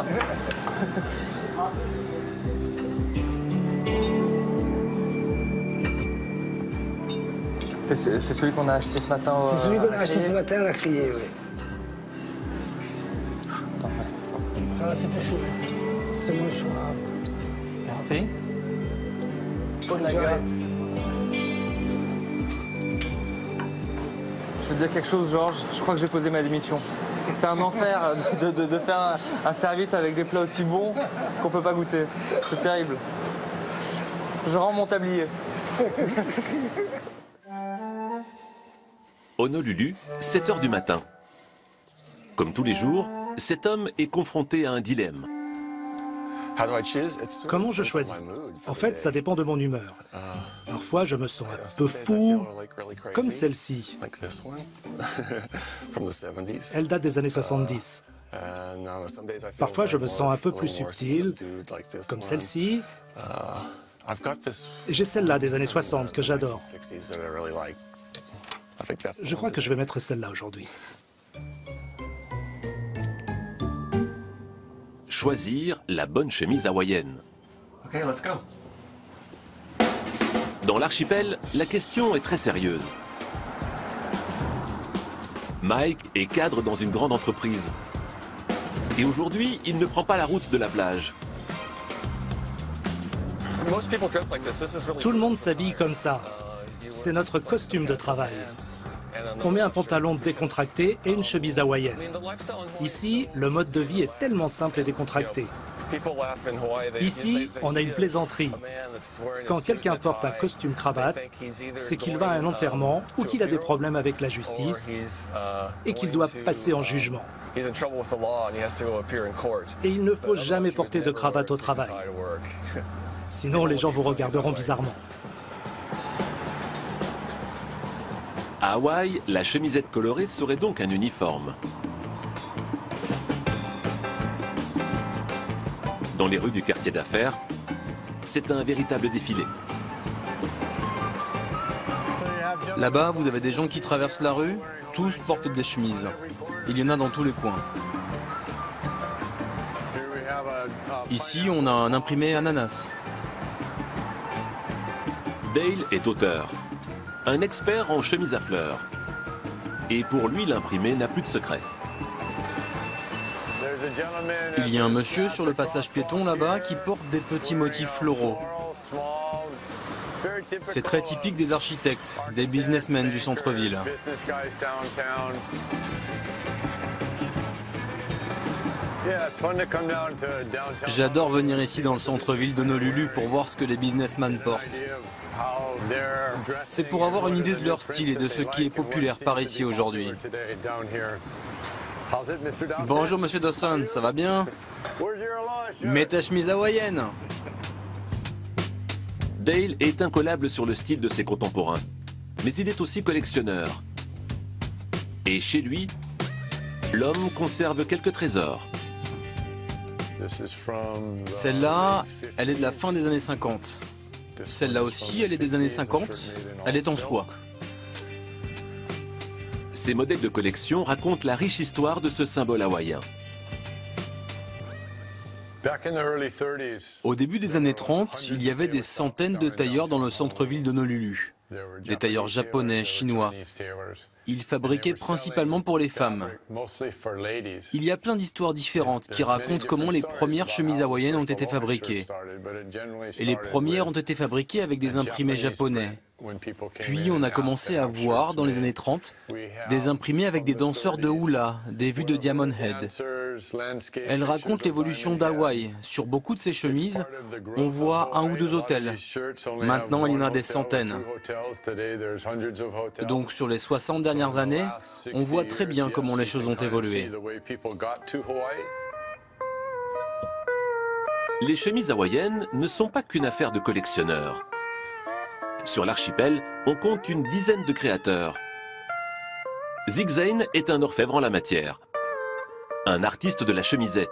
C'est ce- c'est celui qu'on a acheté ce matin. C'est euh, celui qu'on à a acheté Crier. ce matin à la criée, oui. Attends, ouais. Ça va, c'est plus chaud. C'est moins chaud. Merci. Oh, la gueule. Je veux te dire quelque chose, Georges. Je crois que j'ai posé ma démission. C'est un enfer de, de- de faire un, un service avec des plats aussi bons qu'on peut pas goûter. C'est terrible. Je rends mon tablier. Honolulu, sept heures du matin. Comme tous les jours, cet homme est confronté à un dilemme. Comment je choisis? En fait, ça dépend de mon humeur. Parfois, je me sens un peu fou, comme celle-ci. Elle date des années soixante-dix. Parfois, je me sens un peu plus subtil, comme celle-ci. Et j'ai celle-là des années soixante que j'adore. Je crois que je vais mettre celle-là aujourd'hui. Choisir la bonne chemise hawaïenne. Ok, let's go. Dans l'archipel, la question est très sérieuse. Mike est cadre dans une grande entreprise. Et aujourd'hui, il ne prend pas la route de la plage. Tout le monde s'habille comme ça. C'est notre costume de travail. On met un pantalon décontracté et une chemise hawaïenne. Ici, le mode de vie est tellement simple et décontracté. Ici, on a une plaisanterie. Quand quelqu'un porte un costume cravate, c'est qu'il va à un enterrement ou qu'il a des problèmes avec la justice et qu'il doit passer en jugement. Et il ne faut jamais porter de cravate au travail. Sinon, les gens vous regarderont bizarrement. À Hawaï, la chemisette colorée serait donc un uniforme. Dans les rues du quartier d'affaires, c'est un véritable défilé. Là-bas, vous avez des gens qui traversent la rue, tous portent des chemises. Il y en a dans tous les coins. Ici, on a un imprimé ananas. Dale est auteur, un expert en chemise à fleurs. Et pour lui, l'imprimé n'a plus de secret. Il y a un monsieur sur le passage piéton là-bas qui porte des petits motifs floraux. C'est très typique des architectes, des businessmen du centre-ville. J'adore venir ici dans le centre-ville d'Honolulu pour voir ce que les businessmen portent. C'est pour avoir une idée de leur style et de ce qui est populaire par ici aujourd'hui. Bonjour Monsieur Dawson, ça va bien? Mets ta chemise hawaïenne. Dale est incollable sur le style de ses contemporains, mais il est aussi collectionneur. Et chez lui, l'homme conserve quelques trésors. Celle-là, elle est de la fin des années cinquante. Celle-là aussi, elle est des années cinquante. Elle est en soie. Ces modèles de collection racontent la riche histoire de ce symbole hawaïen. Au début des années trente, il y avait des centaines de tailleurs dans le centre-ville d'Honolulu. Des tailleurs japonais, chinois. Ils fabriquaient principalement pour les femmes. Il y a plein d'histoires différentes qui racontent comment les premières chemises hawaïennes ont été fabriquées. Et les premières ont été fabriquées avec des imprimés japonais. Puis on a commencé à voir, dans les années trente, des imprimés avec des danseurs de hula, des vues de Diamond Head. Elle raconte l'évolution d'Hawaï. Sur beaucoup de ces chemises, on voit un ou deux hôtels. Maintenant, il y en a des centaines. Donc sur les soixante dernières années, on voit très bien comment les choses ont évolué. Les chemises hawaïennes ne sont pas qu'une affaire de collectionneurs. Sur l'archipel, on compte une dizaine de créateurs. Zig Zane est un orfèvre en la matière, un artiste de la chemisette.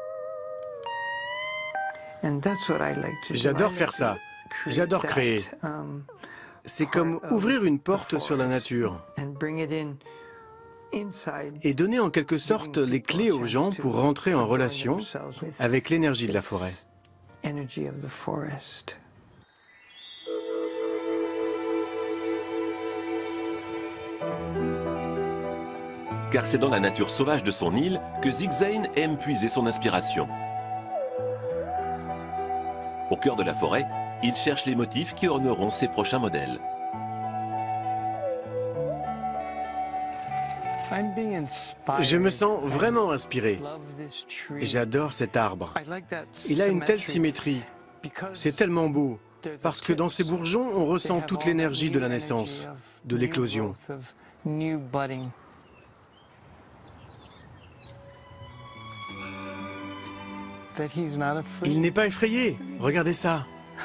J'adore faire ça. J'adore créer. C'est comme ouvrir une porte sur la nature et donner en quelque sorte les clés aux gens pour rentrer en relation avec l'énergie de la forêt. Car c'est dans la nature sauvage de son île que Zig Zane aime puiser son inspiration. Au cœur de la forêt, il cherche les motifs qui orneront ses prochains modèles. Je me sens vraiment inspiré. J'adore cet arbre. Il a une telle symétrie. C'est tellement beau, parce que dans ces bourgeons, on ressent toute l'énergie de la naissance, de l'éclosion. Il n'est pas effrayé. Regardez ça.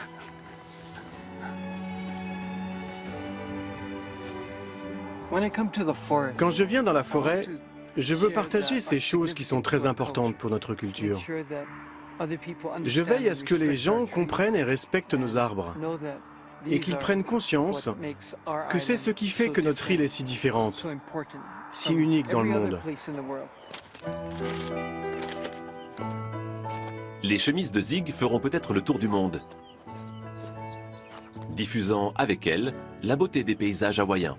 Quand je viens dans la forêt, je veux partager ces choses qui sont très importantes pour notre culture. Je veille à ce que les gens comprennent et respectent nos arbres et qu'ils prennent conscience que c'est ce qui fait que notre île est si différente, si unique dans le monde. Les chemises de Zig feront peut-être le tour du monde, diffusant avec elles la beauté des paysages hawaïens.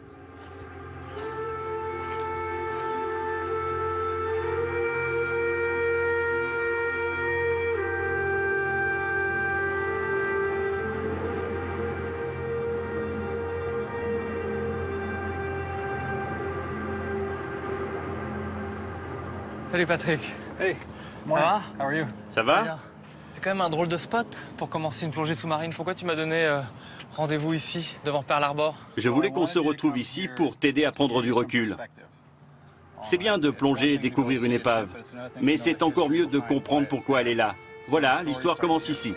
Salut Patrick. Hey, ça va? How are you? Ça va? C'est quand même un drôle de spot pour commencer une plongée sous-marine. Pourquoi tu m'as donné euh, rendez-vous ici, devant Pearl Harbor? Je voulais qu'on se retrouve ici pour t'aider à prendre du recul. C'est bien de plonger et découvrir une épave, mais c'est encore mieux de comprendre pourquoi elle est là. Voilà, l'histoire commence ici.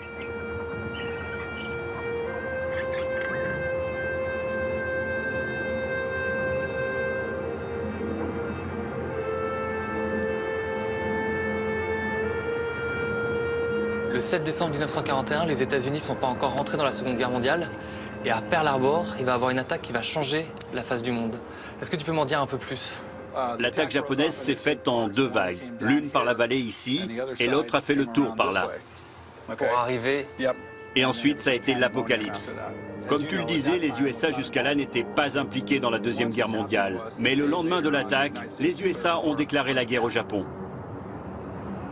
Le sept décembre mille neuf cent quarante et un, les États-Unis ne sont pas encore rentrés dans la Seconde Guerre mondiale. Et à Pearl Harbor, il va y avoir une attaque qui va changer la face du monde. Est-ce que tu peux m'en dire un peu plus? L'attaque japonaise s'est faite en deux vagues. L'une par la vallée ici, et l'autre a fait le tour par là. Pour arriver... Et ensuite, ça a été l'apocalypse. Comme tu le disais, les U S A jusqu'à là n'étaient pas impliqués dans la Deuxième Guerre mondiale. Mais le lendemain de l'attaque, les U S A ont déclaré la guerre au Japon.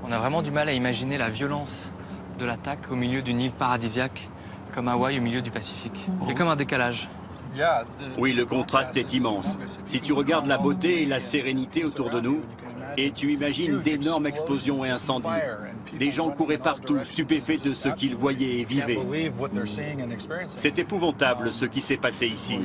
On a vraiment du mal à imaginer la violence de l'attaque au milieu d'une île paradisiaque comme Hawaï au milieu du Pacifique. Il y a comme un décalage. Oui, le contraste est immense. Si tu regardes la beauté et la sérénité autour de nous, et tu imagines d'énormes explosions et incendies. Des gens couraient partout, stupéfaits de ce qu'ils voyaient et vivaient. C'est épouvantable ce qui s'est passé ici.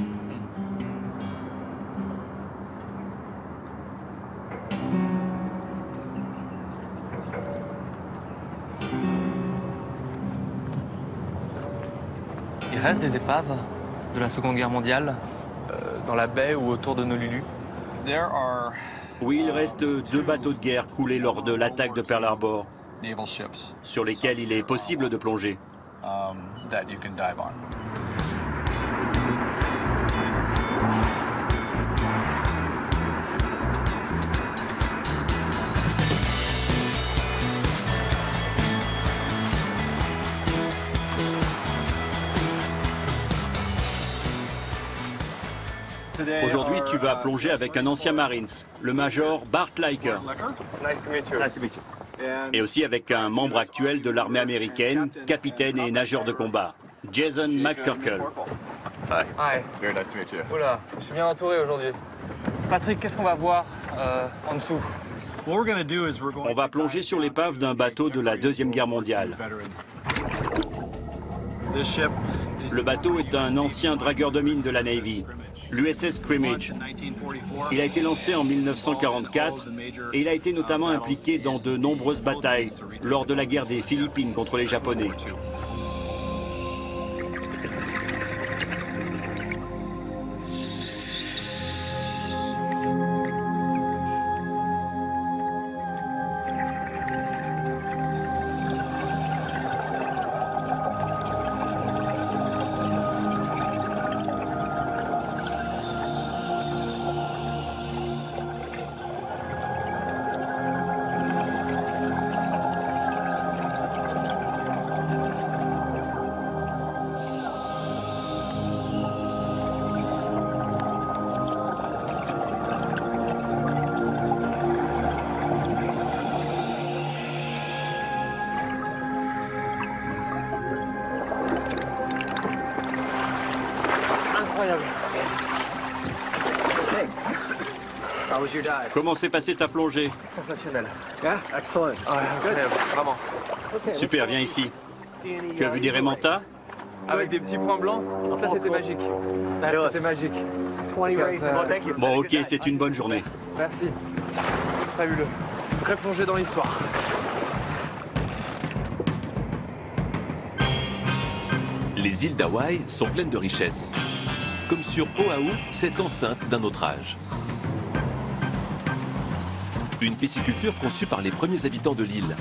Il reste des épaves de la Seconde Guerre mondiale euh, dans la baie ou autour d'Honolulu. Oui, il reste deux bateaux de guerre coulés lors de l'attaque de Pearl Harbor, sur lesquels il est possible de plonger. Aujourd'hui, tu vas plonger avec un ancien Marines, le Major Bart Liker. Et aussi avec un membre actuel de l'armée américaine, capitaine et nageur de combat, Jason McCurkle. Hi. Hi. Very nice to meet you. Oula, je suis bien entouré aujourd'hui. Patrick, qu'est-ce qu'on va voir euh, en dessous? On va plonger sur l'épave d'un bateau de la Deuxième Guerre mondiale. Le bateau est un ancien dragueur de mine de la Navy, l'U S S Scrimmage. Il a été lancé en mille neuf cent quarante-quatre et il a été notamment impliqué dans de nombreuses batailles lors de la guerre des Philippines contre les Japonais. Comment s'est passée ta plongée? Sensationnel. Yeah? Excellent. Ah, incroyable, vraiment. Super, viens ici. Tu as vu des raimentas? Avec des petits points blancs? Ça, c'était magique. C'était magique. Bon, ok, c'est une bonne journée. Merci. Fabuleux. Vraie plongée dans l'histoire. Les îles d'Hawaï sont pleines de richesses. Comme sur Oahu, cette enceinte d'un autre âge. Une pisciculture conçue par les premiers habitants de l'île.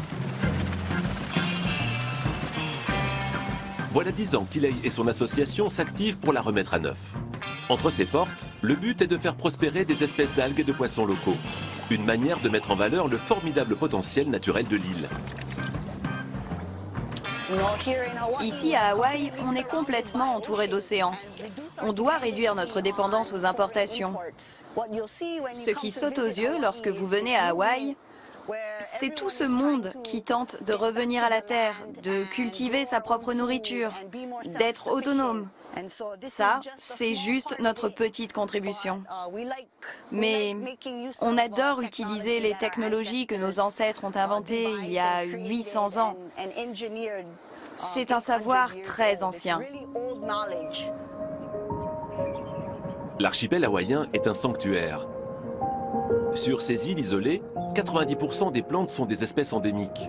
Voilà dix ans qu'Ilay et son association s'activent pour la remettre à neuf. Entre ses portes, le but est de faire prospérer des espèces d'algues et de poissons locaux. Une manière de mettre en valeur le formidable potentiel naturel de l'île. Ici à Hawaï, on est complètement entouré d'océans. On doit réduire notre dépendance aux importations. Ce qui saute aux yeux lorsque vous venez à Hawaï, c'est tout ce monde qui tente de revenir à la terre, de cultiver sa propre nourriture, d'être autonome. Ça, c'est juste notre petite contribution. Mais on adore utiliser les technologies que nos ancêtres ont inventées il y a huit cents ans. C'est un savoir très ancien. L'archipel hawaïen est un sanctuaire. Sur ces îles isolées, quatre-vingt-dix pour cent des plantes sont des espèces endémiques.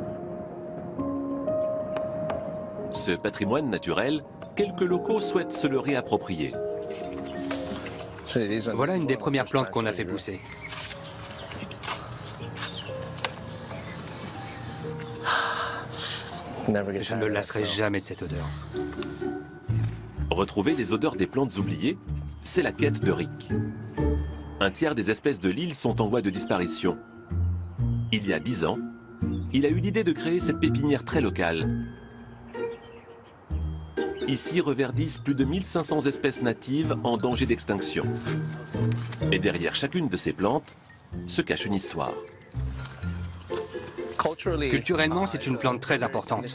Ce patrimoine naturel, quelques locaux souhaitent se le réapproprier. Voilà une des premières plantes qu'on a fait pousser. Je ne me lasserai jamais de cette odeur. Retrouver les odeurs des plantes oubliées, c'est la quête de Rick. Un tiers des espèces de l'île sont en voie de disparition. Il y a dix ans, il a eu l'idée de créer cette pépinière très locale. Ici reverdissent plus de mille cinq cents espèces natives en danger d'extinction. Et derrière chacune de ces plantes se cache une histoire. Culturellement, c'est une plante très importante.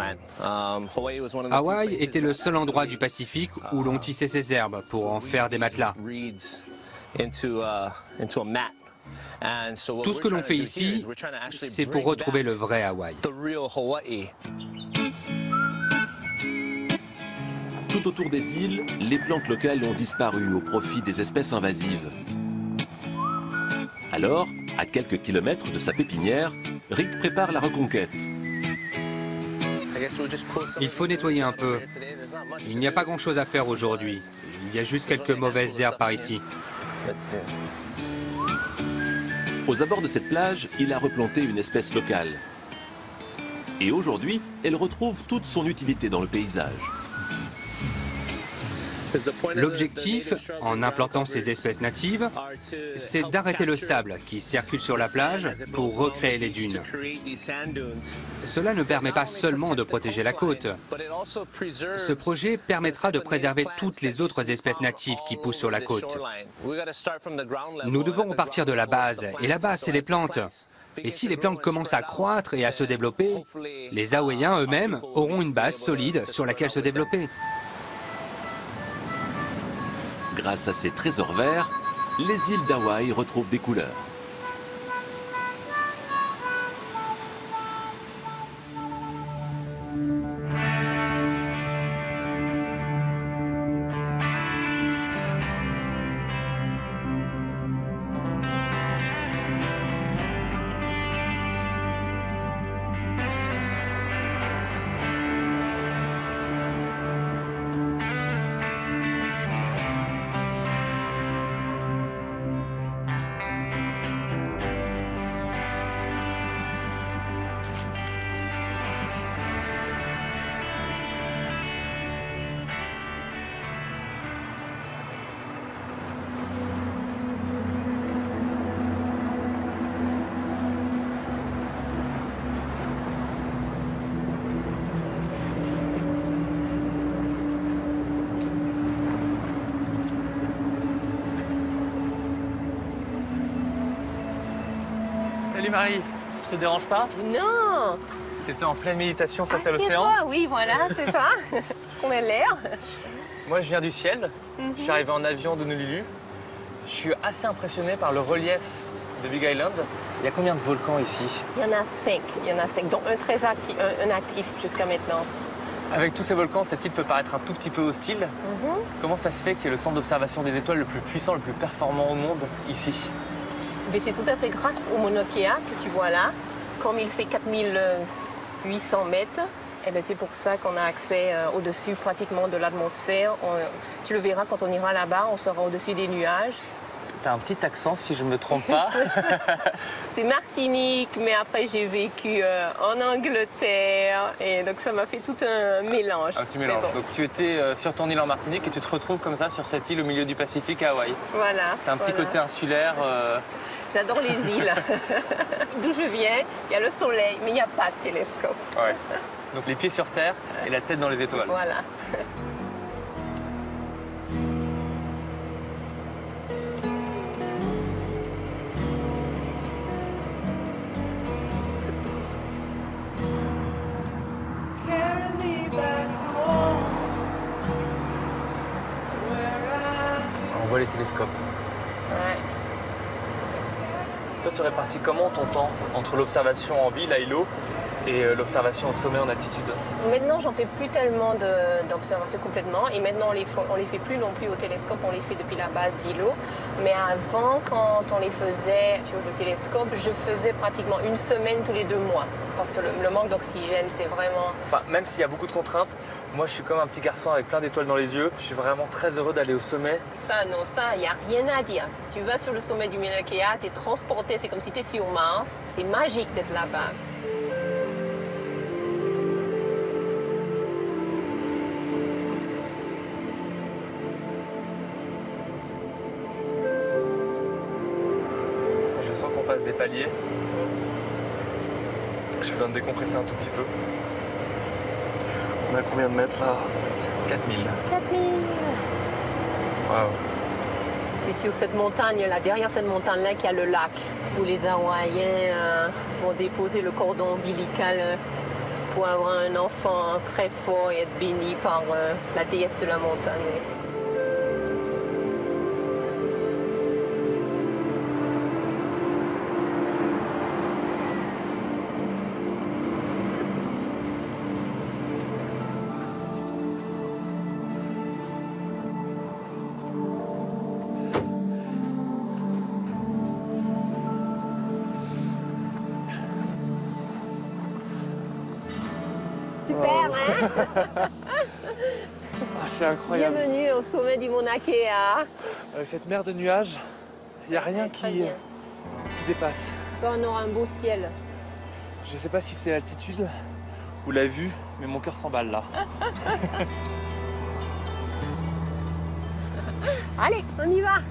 Hawaï était le seul endroit du Pacifique où l'on tissait ces herbes pour en faire des matelas. Tout ce que l'on fait ici, c'est pour retrouver le vrai Hawaï. Tout autour des îles, les plantes locales ont disparu au profit des espèces invasives. Alors, à quelques kilomètres de sa pépinière, Rick prépare la reconquête. Il faut nettoyer un peu. Il n'y a pas grand-chose à faire aujourd'hui. Il y a juste quelques mauvaises herbes par ici. Aux abords de cette plage, il a replanté une espèce locale. Et aujourd'hui, elle retrouve toute son utilité dans le paysage. L'objectif, en implantant ces espèces natives, c'est d'arrêter le sable qui circule sur la plage pour recréer les dunes. Cela ne permet pas seulement de protéger la côte. Ce projet permettra de préserver toutes les autres espèces natives qui poussent sur la côte. Nous devons repartir de la base, et la base, c'est les plantes. Et si les plantes commencent à croître et à se développer, les Hawaïens eux-mêmes auront une base solide sur laquelle se développer. Grâce à ces trésors verts, les îles d'Hawaï retrouvent des couleurs. Salut Marie, je te dérange pas? Non. T'étais en pleine méditation face à l'océan? Oui, voilà, c'est ça. On a l'air. Moi, je viens du ciel. Mm-hmm. Je suis arrivé en avion d'Honolulu. Je suis assez impressionné par le relief de Big Island. Il y a combien de volcans ici? Il y en a cinq. Il y en a cinq, dont un très actif, un, un actif jusqu'à maintenant. Avec tous ces volcans, cette île peut paraître un tout petit peu hostile. Mm-hmm. Comment ça se fait qu'il y ait le centre d'observation des étoiles le plus puissant, le plus performant au monde ici? C'est tout à fait grâce au Mauna Kea que tu vois là. Comme il fait quatre mille huit cents mètres, c'est pour ça qu'on a accès au-dessus pratiquement de l'atmosphère. Tu le verras quand on ira là-bas, on sera au-dessus des nuages. T'as un petit accent si je ne me trompe pas. C'est Martinique, mais après j'ai vécu euh, en Angleterre et donc ça m'a fait tout un mélange. Un petit mélange. Bon. Donc tu étais euh, sur ton île en Martinique et tu te retrouves comme ça sur cette île au milieu du Pacifique à Hawaï. Voilà. T'as un petit voilà. côté insulaire. Euh... J'adore les îles. D'où je viens, il y a le soleil, mais il n'y a pas de télescope. Ouais. Donc les pieds sur terre et la tête dans les étoiles. Voilà. On voit les télescopes. Ouais. Toi, tu répartis comment ton temps entre l'observation en ville à îlot et l'observation au sommet en altitude? Maintenant, j'en fais plus tellement d'observations complètement. Et maintenant, on les, on les fait plus non plus au télescope, on les fait depuis la base d'îlot. Mais avant, quand on les faisait sur le télescope, je faisais pratiquement une semaine tous les deux mois. Parce que le, le manque d'oxygène, c'est vraiment... Enfin, même s'il y a beaucoup de contraintes, moi, je suis comme un petit garçon avec plein d'étoiles dans les yeux. Je suis vraiment très heureux d'aller au sommet. Ça, non, ça, il n'y a rien à dire. Si tu vas sur le sommet du Mauna Kea, tu es transporté, c'est comme si tu étais sur Mars. C'est magique d'être là-bas. Je sens qu'on passe des paliers. J'ai besoin de décompresser un tout petit peu. On a combien de mètres là? quatre mille. quatre mille. Waouh. C'est sur cette montagne, là, derrière cette montagne-là, qu'il y a le lac, où les Hawaïens euh, vont déposer le cordon ombilical euh, pour avoir un enfant très fort et être béni par euh, la déesse de la montagne. Super, hein? Ah, c'est incroyable. Bienvenue au sommet du Mauna Kea. Avec cette mer de nuages, il n'y a rien qui, qui dépasse. Ça, on aura un beau ciel. Je ne sais pas si c'est l'altitude ou la vue, mais mon cœur s'emballe là. Allez, on y va.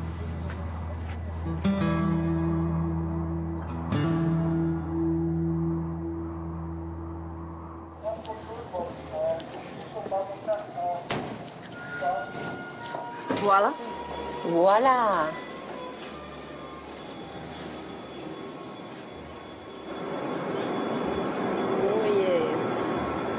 Voilà. Voilà. Oh yes.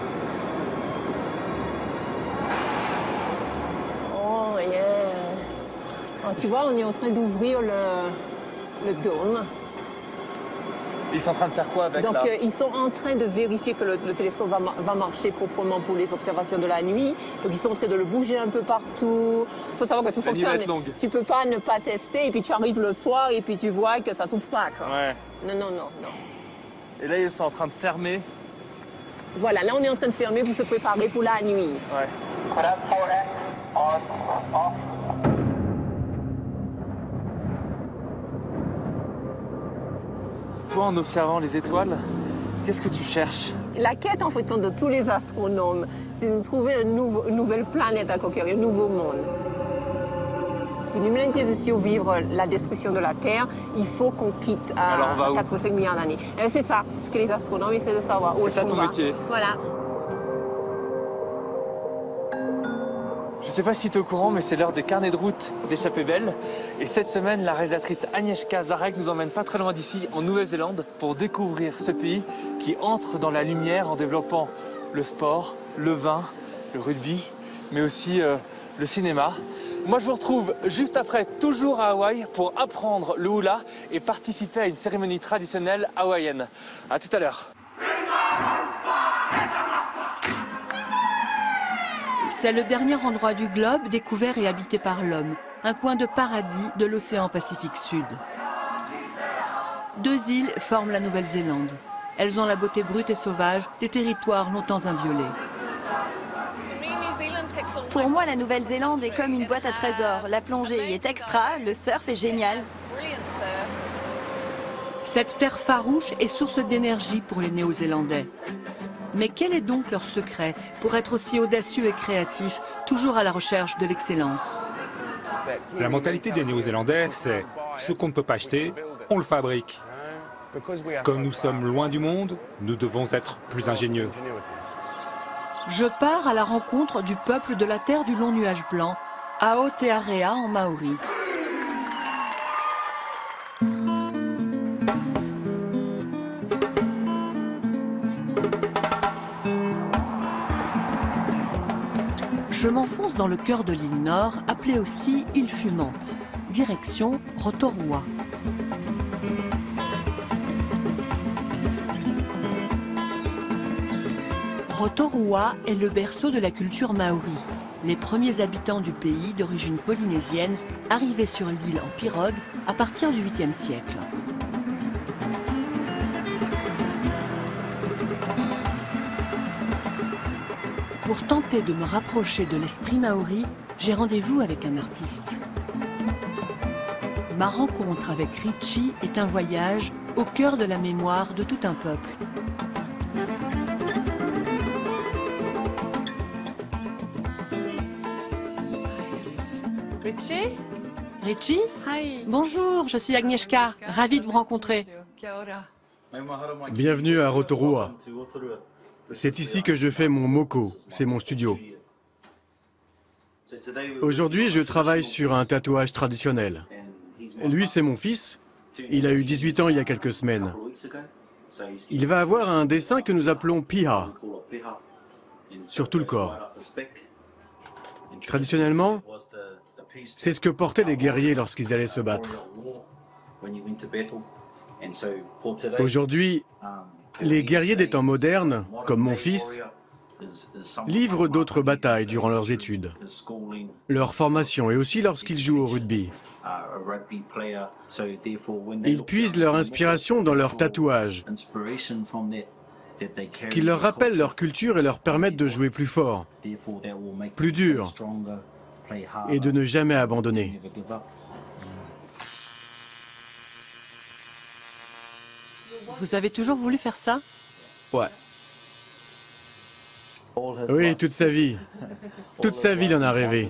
Oh yeah. Oh, tu vois, on est en train d'ouvrir le, le dôme. Ils sont en train de faire quoi avec Donc, là euh, ils sont en train de vérifier que le, le télescope va, va marcher proprement pour les observations de la nuit. Donc, ils sont en train de le bouger un peu partout. Il faut savoir que ça fonctionne. Tu peux pas ne pas tester et puis tu arrives le soir et puis tu vois que ça s'ouvre pas. Quoi. Ouais. Non, non, non, non. Et là, ils sont en train de fermer. Voilà, là, on est en train de fermer pour se préparer pour la nuit. Ouais. Toi, en observant les étoiles, qu'est-ce que tu cherches? La quête, en fait, de tous les astronomes, c'est de trouver un nouveau, une nouvelle planète à conquérir, un nouveau monde. Si l'humanité veut survivre la destruction de la Terre, il faut qu'on quitte à quatre virgule cinq milliards d'années. C'est ça, c'est ce que les astronomes essaient de savoir. C'est ça ton métier. Voilà. Je ne sais pas si tu es au courant, mais c'est l'heure des carnets de route d'Échappée Belle. Et cette semaine, la réalisatrice Agnieszka Zarek nous emmène pas très loin d'ici, en Nouvelle-Zélande, pour découvrir ce pays qui entre dans la lumière en développant le sport, le vin, le rugby, mais aussi euh, le cinéma. Moi, je vous retrouve juste après, toujours à Hawaï, pour apprendre le hula et participer à une cérémonie traditionnelle hawaïenne. À tout à l'heure. C'est le dernier endroit du globe découvert et habité par l'homme, un coin de paradis de l'océan Pacifique Sud. Deux îles forment la Nouvelle-Zélande. Elles ont la beauté brute et sauvage des territoires longtemps inviolés. Pour moi, la Nouvelle-Zélande est comme une boîte à trésors. La plongée y est extra, le surf est génial. Cette terre farouche est source d'énergie pour les Néo-Zélandais. Mais quel est donc leur secret pour être aussi audacieux et créatifs, toujours à la recherche de l'excellence? La mentalité des Néo-Zélandais, c'est ce qu'on ne peut pas acheter, on le fabrique. Comme nous sommes loin du monde, nous devons être plus ingénieux. Je pars à la rencontre du peuple de la terre du long nuage blanc, Aotearoa en maori. Je m'enfonce dans le cœur de l'île Nord, appelée aussi île fumante. Direction Rotorua. Rotorua est le berceau de la culture maori. Les premiers habitants du pays d'origine polynésienne arrivaient sur l'île en pirogue à partir du huitième siècle. Pour tenter de me rapprocher de l'esprit maori, j'ai rendez-vous avec un artiste. Ma rencontre avec Richie est un voyage au cœur de la mémoire de tout un peuple. Richie? Richie? Hi. Bonjour, je suis Agnieszka, ravie de vous rencontrer. Bienvenue à Rotorua. C'est ici que je fais mon moko, c'est mon studio. Aujourd'hui, je travaille sur un tatouage traditionnel. Lui, c'est mon fils. Il a eu dix-huit ans il y a quelques semaines. Il va avoir un dessin que nous appelons piha sur tout le corps. Traditionnellement, c'est ce que portaient les guerriers lorsqu'ils allaient se battre. Aujourd'hui, les guerriers des temps modernes, comme mon fils, livrent d'autres batailles durant leurs études, leur formation et aussi lorsqu'ils jouent au rugby. Ils puisent leur inspiration dans leurs tatouages, qui leur rappellent leur culture et leur permettent de jouer plus fort, plus dur, et de ne jamais abandonner. Vous avez toujours voulu faire ça? Ouais. Oui, toute sa vie. Toute sa vie, il en a rêvé.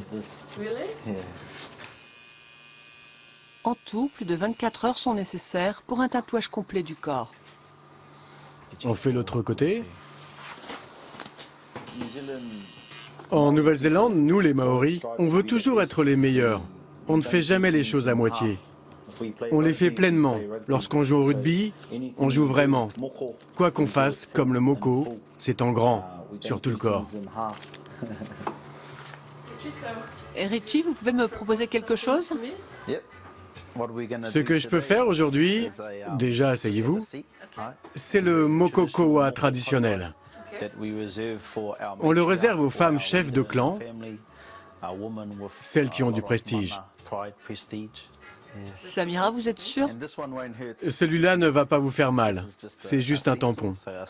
En tout, plus de vingt-quatre heures sont nécessaires pour un tatouage complet du corps. On fait l'autre côté. En Nouvelle-Zélande, nous les Maoris, on veut toujours être les meilleurs. On ne fait jamais les choses à moitié. On les fait pleinement. Lorsqu'on joue au rugby, on joue vraiment. Quoi qu'on fasse, comme le moko, c'est en grand, sur tout le corps. Et Richie, vous pouvez me proposer quelque chose? Ce que je peux faire aujourd'hui, déjà asseyez-vous, c'est le mokokowa traditionnel. On le réserve aux femmes chefs de clan, celles qui ont du prestige. Samira, vous êtes sûre? Celui-là ne va pas vous faire mal, c'est juste un tampon.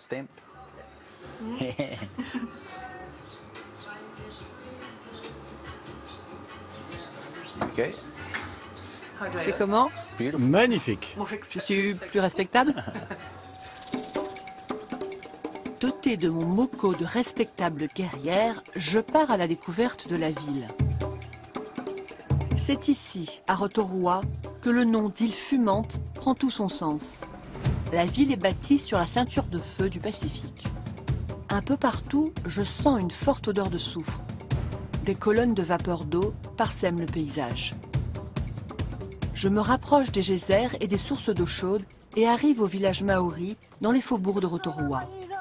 C'est comment? Magnifique. Je suis plus respectable? Dotée de mon moko de respectable guerrière, je pars à la découverte de la ville. C'est ici, à Rotorua, que le nom d'île fumante prend tout son sens. La ville est bâtie sur la ceinture de feu du Pacifique. Un peu partout, je sens une forte odeur de soufre. Des colonnes de vapeur d'eau parsèment le paysage. Je me rapproche des geysers et des sources d'eau chaude et arrive au village maori dans les faubourgs de Rotorua.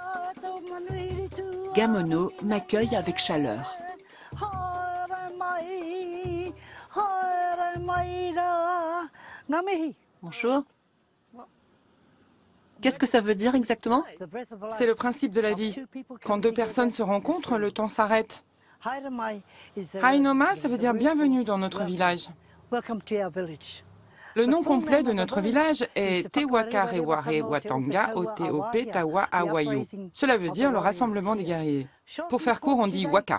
Gamono m'accueille avec chaleur. Bonjour. Qu'est-ce que ça veut dire exactement? C'est le principe de la vie. Quand deux personnes se rencontrent, le temps s'arrête. Hainoma, ça veut dire bienvenue dans notre village. Le nom complet de notre village est Te Waka Reware Watanga O Te Ope Tawa Awayo. Cela veut dire le rassemblement des guerriers. Pour faire court, on dit Waka.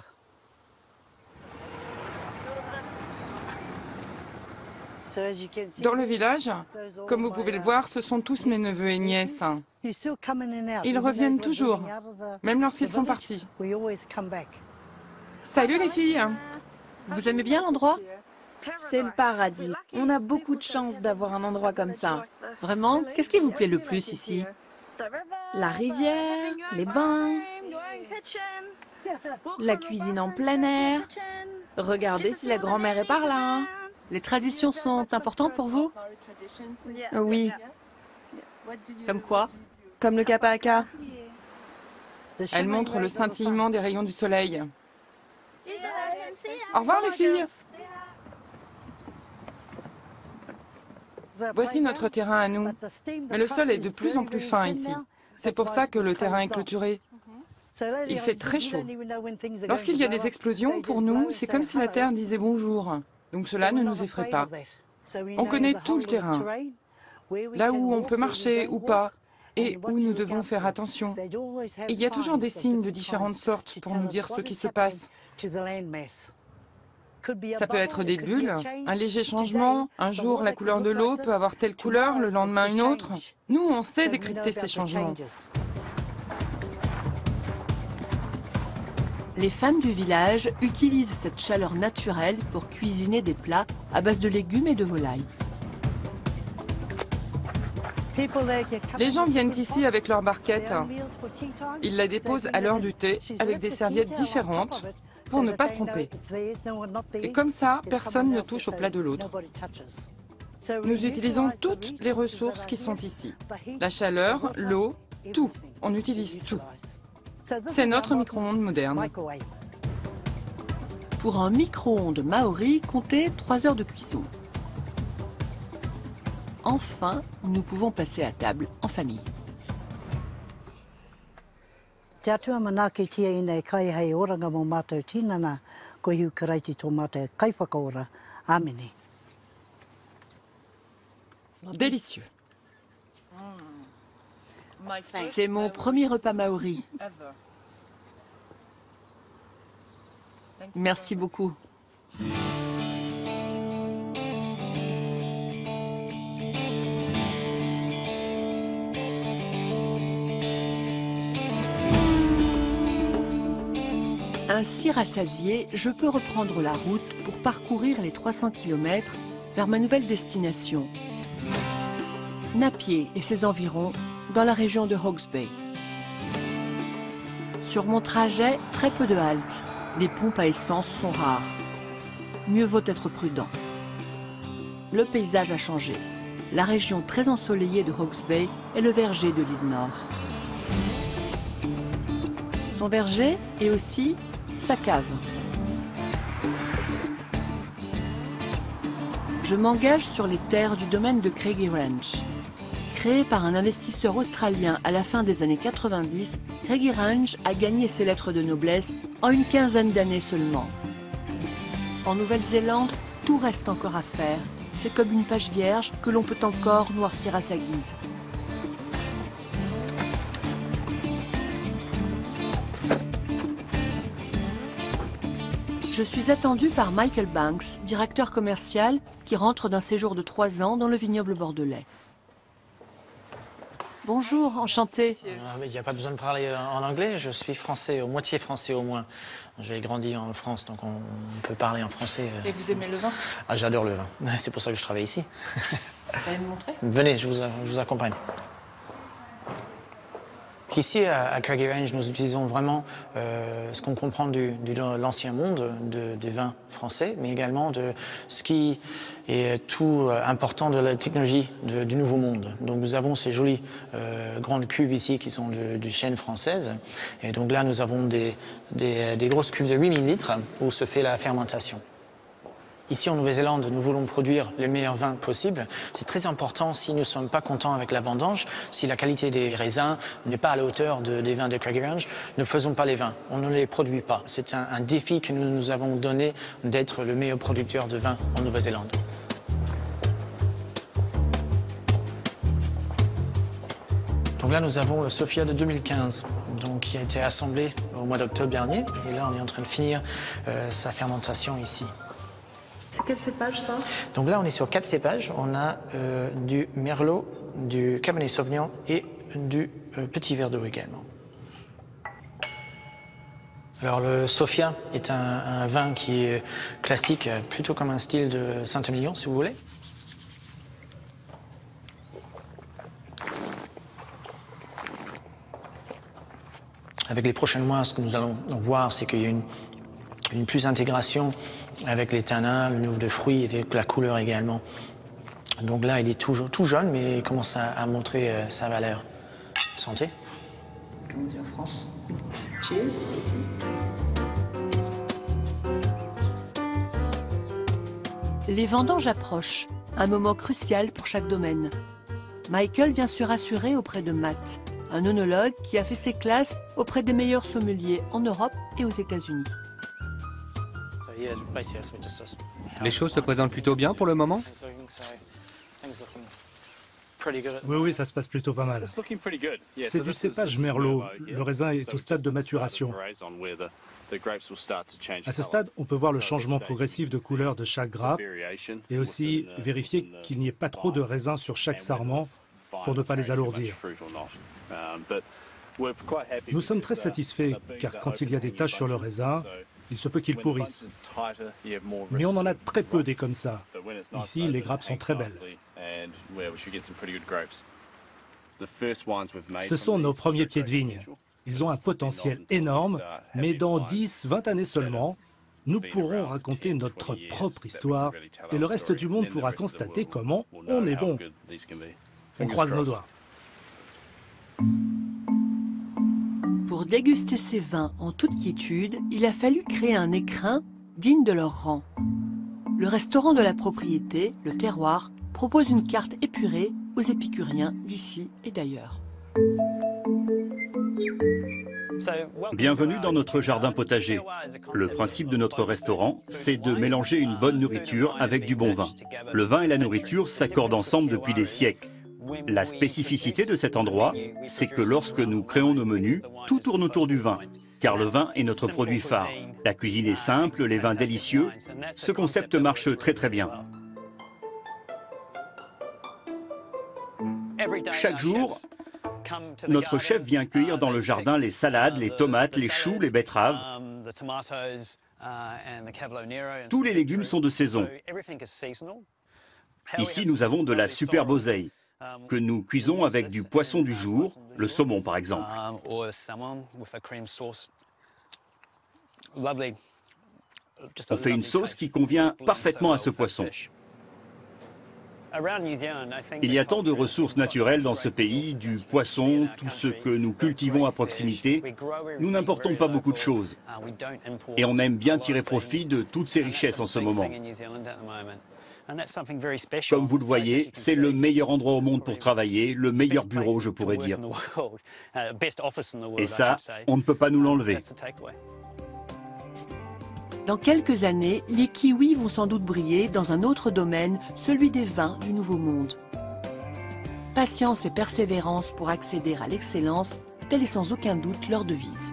Dans le village, comme vous pouvez le voir, ce sont tous mes neveux et nièces. Ils reviennent toujours, même lorsqu'ils sont partis. Salut les filles! Vous aimez bien l'endroit? C'est le paradis. On a beaucoup de chance d'avoir un endroit comme ça. Vraiment? Qu'est-ce qui vous plaît le plus ici? La rivière, les bains, la cuisine en plein air. Regardez si la grand-mère est par là. Les traditions sont importantes pour vous? Oui. Comme quoi? Comme le kapahaka. Elle montre le scintillement des rayons du soleil. Au revoir les filles! Voici notre terrain à nous. Mais le sol est de plus en plus fin ici. C'est pour ça que le terrain est clôturé. Il fait très chaud. Lorsqu'il y a des explosions, pour nous, c'est comme si la terre disait bonjour. Donc cela ne nous effraie pas. On connaît tout le terrain. Là où on peut marcher ou pas, et où nous devons faire attention. Et il y a toujours des signes de différentes sortes pour nous dire ce qui se passe. Ça peut être des bulles, un léger changement. Un jour, la couleur de l'eau peut avoir telle couleur, le lendemain une autre. Nous, on sait décrypter ces changements. Les femmes du village utilisent cette chaleur naturelle pour cuisiner des plats à base de légumes et de volailles. Les gens viennent ici avec leur barquette. Ils la déposent à l'heure du thé avec des serviettes différentes pour ne pas se tromper. Et comme ça, personne ne touche au plat de l'autre. Nous utilisons toutes les ressources qui sont ici. La chaleur, l'eau, tout. On utilise tout. C'est notre micro-ondes moderne. Pour un micro-ondes maori, comptez trois heures de cuisson. Enfin, nous pouvons passer à table en famille. Délicieux. C'est mon premier repas maori. Merci beaucoup. Ainsi rassasié, je peux reprendre la route pour parcourir les trois cents kilomètres vers ma nouvelle destination, Napier et ses environs, dans la région de Hawke's Bay. Sur mon trajet, très peu de haltes. Les pompes à essence sont rares. Mieux vaut être prudent. Le paysage a changé. La région très ensoleillée de Hawke's Bay est le verger de l'île Nord. Son verger et aussi sa cave. Je m'engage sur les terres du domaine de Craigie Ranch. Créé par un investisseur australien à la fin des années quatre-vingt-dix, Craigie Ranch a gagné ses lettres de noblesse en une quinzaine d'années seulement. En Nouvelle-Zélande, tout reste encore à faire. C'est comme une page vierge que l'on peut encore noircir à sa guise. Je suis attendue par Michael Banks, directeur commercial, qui rentre d'un séjour de trois ans dans le vignoble bordelais. Bonjour, enchanté. Il n'y a pas besoin de parler en anglais, je suis français, au moitié français au moins. J'ai grandi en France, donc on peut parler en français. Et vous aimez le vin? Ah, j'adore le vin, c'est pour ça que je travaille ici. Vous allez me montrer? Venez, je vous, je vous accompagne. Ici, à, à Craigie Ranch, nous utilisons vraiment euh, ce qu'on comprend du, du, de l'ancien monde, de, des vins français, mais également de ce qui est tout euh, important de la technologie de, du nouveau monde. Donc nous avons ces jolies euh, grandes cuves ici qui sont de, du chêne française. Et donc là, nous avons des, des, des grosses cuves de huit mille litres où se fait la fermentation. Ici, en Nouvelle-Zélande, nous voulons produire le meilleur vin possible. C'est très important, si nous ne sommes pas contents avec la vendange, si la qualité des raisins n'est pas à la hauteur de, des vins de Craigie Ranch, ne faisons pas les vins, on ne les produit pas. C'est un, un défi que nous nous avons donné d'être le meilleur producteur de vin en Nouvelle-Zélande. Donc là, nous avons le Sophia de deux mille quinze, donc, qui a été assemblé au mois d'octobre dernier. Et là, on est en train de finir euh, sa fermentation ici. C'est quel cépage, ça? Donc là, on est sur quatre cépages. On a euh, du Merlot, du Cabernet Sauvignon et du euh, Petit Verdot également. Alors le Sophia est un, un vin qui est classique, plutôt comme un style de Saint-Émilion, si vous voulez. Avec les prochains mois, ce que nous allons voir, c'est qu'il y a une, une plus intégration avec les tanins, le nouveau de fruits et la couleur également. Donc là, il est toujours tout jeune, mais il commence à, à montrer euh, sa valeur. Santé. Comme on dit en France. Cheers. Les vendanges approchent, un moment crucial pour chaque domaine. Michael vient se rassurer auprès de Matt, un œnologue qui a fait ses classes auprès des meilleurs sommeliers en Europe et aux États-Unis. Les choses se présentent plutôt bien pour le moment? Oui, oui, ça se passe plutôt pas mal. C'est du cépage Merlot. Le raisin est au stade de maturation. À ce stade, on peut voir le changement progressif de couleur de chaque grappe et aussi vérifier qu'il n'y ait pas trop de raisin sur chaque sarment pour ne pas les alourdir. Nous sommes très satisfaits car quand il y a des taches sur le raisin, il se peut qu'ils pourrissent. Mais on en a très peu des comme ça. Ici, les grappes sont très belles. Ce sont nos premiers pieds de vigne. Ils ont un potentiel énorme, mais dans dix, vingt années seulement, nous pourrons raconter notre propre histoire et le reste du monde pourra constater comment on est bon. On croise nos doigts. Pour déguster ces vins en toute quiétude, il a fallu créer un écrin digne de leur rang. Le restaurant de la propriété, le terroir, propose une carte épurée aux épicuriens d'ici et d'ailleurs. Bienvenue dans notre jardin potager. Le principe de notre restaurant, c'est de mélanger une bonne nourriture avec du bon vin. Le vin et la nourriture s'accordent ensemble depuis des siècles. La spécificité de cet endroit, c'est que lorsque nous créons nos menus, tout tourne autour du vin, car le vin est notre produit phare. La cuisine est simple, les vins délicieux. Ce concept marche très très bien. Chaque jour, notre chef vient cueillir dans le jardin les salades, les tomates, les choux, les betteraves. Tous les légumes sont de saison. Ici, nous avons de la superbe oseille, que nous cuisons avec du poisson du jour, le saumon par exemple. On fait une sauce qui convient parfaitement à ce poisson. Il y a tant de ressources naturelles dans ce pays, du poisson, tout ce que nous cultivons à proximité. Nous n'importons pas beaucoup de choses. Et on aime bien tirer profit de toutes ces richesses en ce moment. Comme vous le voyez, c'est le meilleur endroit au monde pour travailler, le meilleur bureau, je pourrais dire. Et ça, on ne peut pas nous l'enlever. Dans quelques années, les kiwis vont sans doute briller dans un autre domaine, celui des vins du Nouveau Monde. Patience et persévérance pour accéder à l'excellence, telle est sans aucun doute leur devise.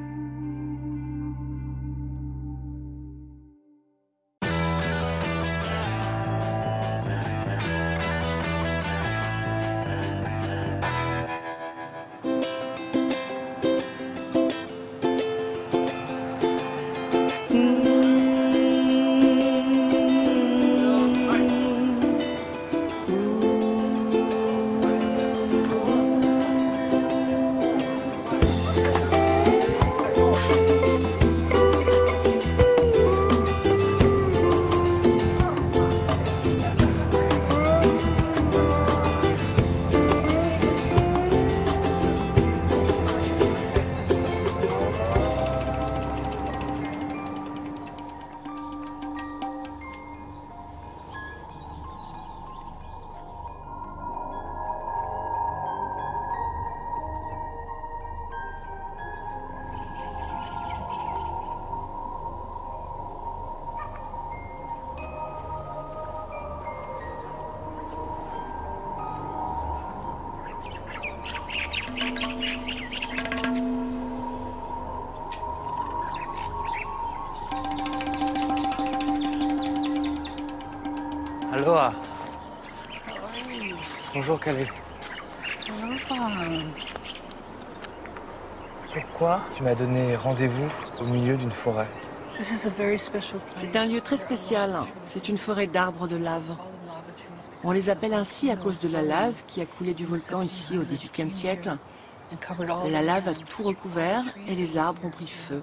Aloha. Bonjour Calais. Pourquoi tu m'as donné rendez-vous au milieu d'une forêt? C'est un lieu très spécial. C'est une forêt d'arbres de lave. On les appelle ainsi à cause de la lave qui a coulé du volcan ici au dix-huitième siècle. La lave a tout recouvert et les arbres ont pris feu.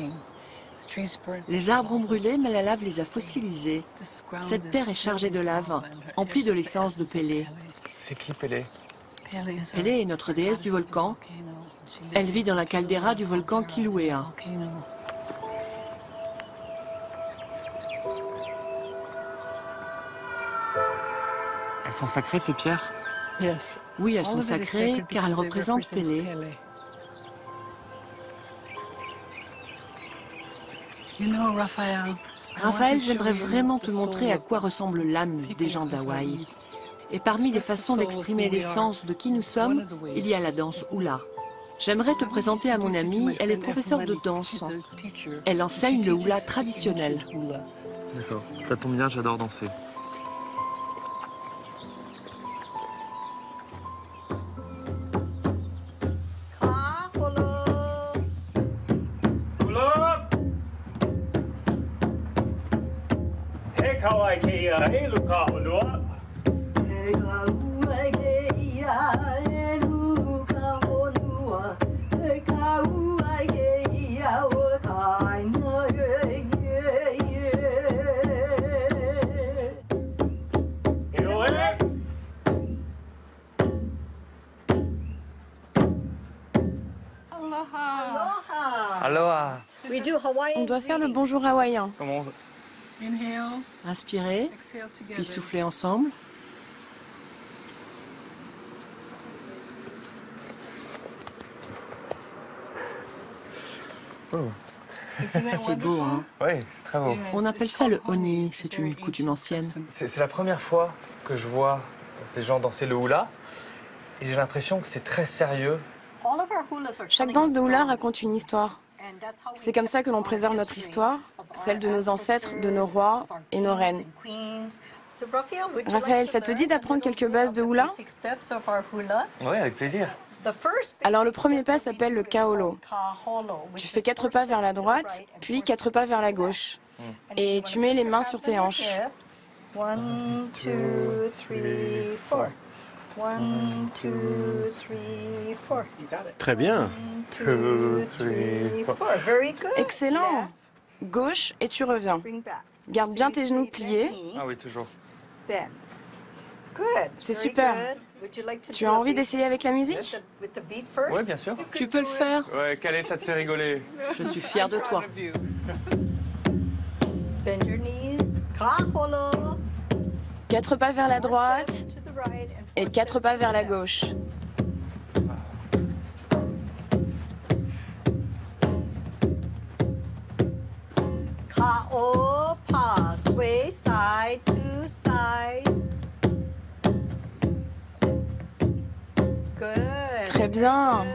Les arbres ont brûlé, mais la lave les a fossilisés. Cette terre est chargée de lave, emplie de l'essence de Pélé. C'est qui Pélé? Pélé est notre déesse du volcan. Elle vit dans la caldeira du volcan Kilauea. Elles sont sacrées ces pierres? Oui, elles sont sacrées car elles représentent Pélé. Raphaël, j'aimerais vraiment te montrer à quoi ressemble l'âme des gens d'Hawaï. Et parmi les façons d'exprimer l'essence de qui nous sommes, il y a la danse hula. J'aimerais te présenter à mon amie, elle est professeure de danse. Elle enseigne le hula traditionnel. D'accord, ça tombe bien, j'adore danser. Aloha. On doit faire le bonjour hawaïen. Comment on... Inspirez, puis soufflez ensemble. C'est beau, hein? Oui, c'est très beau. On appelle ça le oni, c'est une coutume ancienne. C'est la première fois que je vois des gens danser le hula et j'ai l'impression que c'est très sérieux. Chaque danse de hula raconte une histoire. C'est comme ça que l'on préserve notre histoire, celle de nos ancêtres, de nos rois et nos reines. Raphaël, ça te dit d'apprendre quelques bases de hula? Oui, avec plaisir. Alors le premier pas s'appelle le kaolo. Tu fais quatre pas vers la droite, puis quatre pas vers la gauche. Et tu mets les mains sur tes hanches. One, two, three, four. One, two, three, four. Très bien. Two, three, four. Very good. Excellent. Gauche et tu reviens. Garde bien tes genoux pliés. Ah oui, toujours. C'est super. Tu as envie d'essayer avec la musique? Oui, bien sûr. Tu peux le faire. Ouais, Calais, ça te fait rigoler. Je suis fière de toi. Bend your knees. Kaholo. Quatre pas vers la droite et quatre pas vers la gauche. Ka-o, pa, sway side to side. Good. Très bien.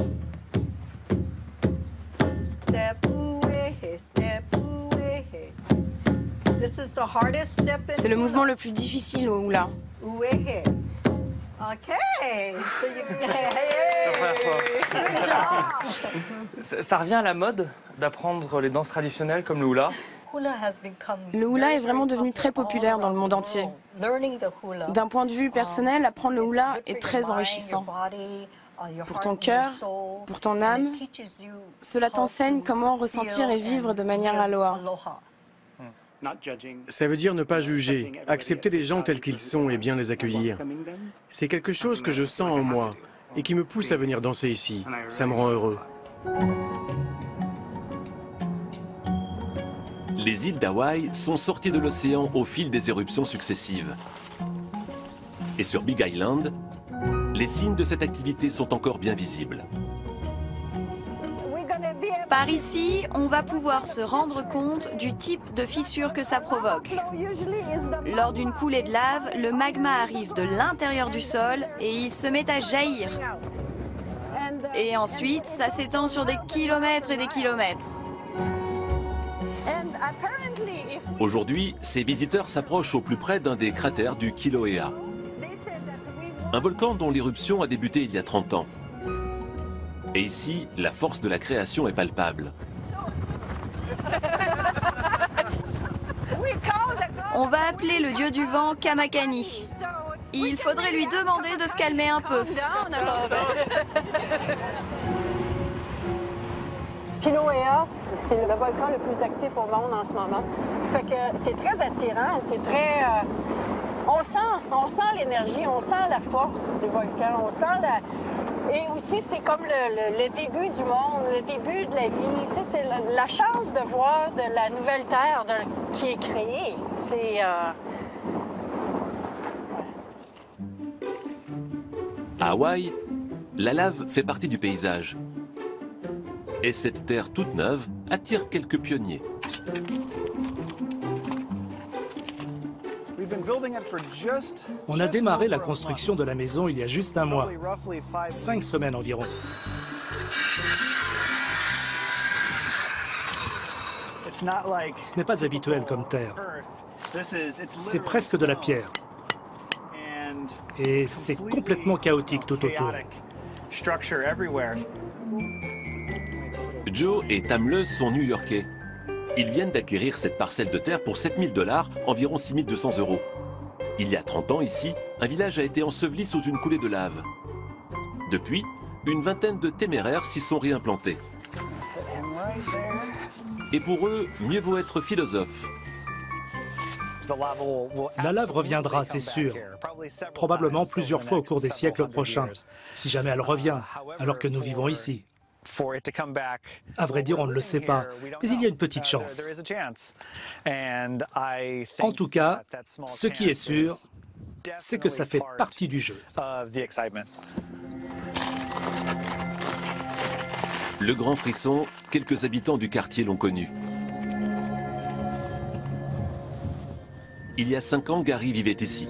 Step away, step away. This is the hardest step in C'est le mouvement le plus difficile au hula. away. Okay. So you hey, good job. Ça, ça revient à la mode d'apprendre les danses traditionnelles comme le hula. Hula has become Le hula est vraiment devenu très populaire dans le monde entier. learning the hula. D'un point de vue personnel, apprendre le hula est très enrichissant. Pour ton cœur, pour ton âme, cela t'enseigne comment ressentir et vivre de manière aloha. Ça veut dire ne pas juger, accepter les gens tels qu'ils sont et bien les accueillir. C'est quelque chose que je sens en moi et qui me pousse à venir danser ici. Ça me rend heureux. Les îles d'Hawaï sont sorties de l'océan au fil des éruptions successives. Et sur Big Island, les signes de cette activité sont encore bien visibles. Par ici, on va pouvoir se rendre compte du type de fissure que ça provoque. Lors d'une coulée de lave, le magma arrive de l'intérieur du sol et il se met à jaillir. Et ensuite, ça s'étend sur des kilomètres et des kilomètres. Aujourd'hui, ces visiteurs s'approchent au plus près d'un des cratères du Kilauea. Un volcan dont l'éruption a débuté il y a trente ans. Et ici, la force de la création est palpable. On va appeler le dieu du vent Kamakani. Il faudrait lui demander de se calmer un peu. Kilauea, c'est le volcan le plus actif au monde en ce moment. Fait que c'est très attirant, c'est très... Euh, on sent, on sent l'énergie, on sent la force du volcan, on sent la... Et aussi, c'est comme le, le, le début du monde, le début de la vie. Tu sais, c'est la, la chance de voir de la nouvelle terre de, qui est créée. C'est... Euh... À Hawaï, la lave fait partie du paysage. Et cette terre toute neuve attire quelques pionniers. On a démarré la construction de la maison il y a juste un mois, cinq semaines environ. Ce n'est pas habituel comme terre. C'est presque de la pierre. Et c'est complètement chaotique tout autour. Joe et Tamle sont new-yorkais. Ils viennent d'acquérir cette parcelle de terre pour sept mille dollars, environ six mille deux cents euros. Il y a trente ans, ici, un village a été enseveli sous une coulée de lave. Depuis, une vingtaine de téméraires s'y sont réimplantés. Et pour eux, mieux vaut être philosophe. La lave reviendra, c'est sûr. Probablement plusieurs fois au cours des siècles prochains, si jamais elle revient, alors que nous vivons ici. À vrai dire, on ne le sait pas, mais il y a une petite chance. En tout cas, ce qui est sûr, c'est que ça fait partie du jeu. Le grand frisson, quelques habitants du quartier l'ont connu. Il y a cinq ans, Gary vivait ici.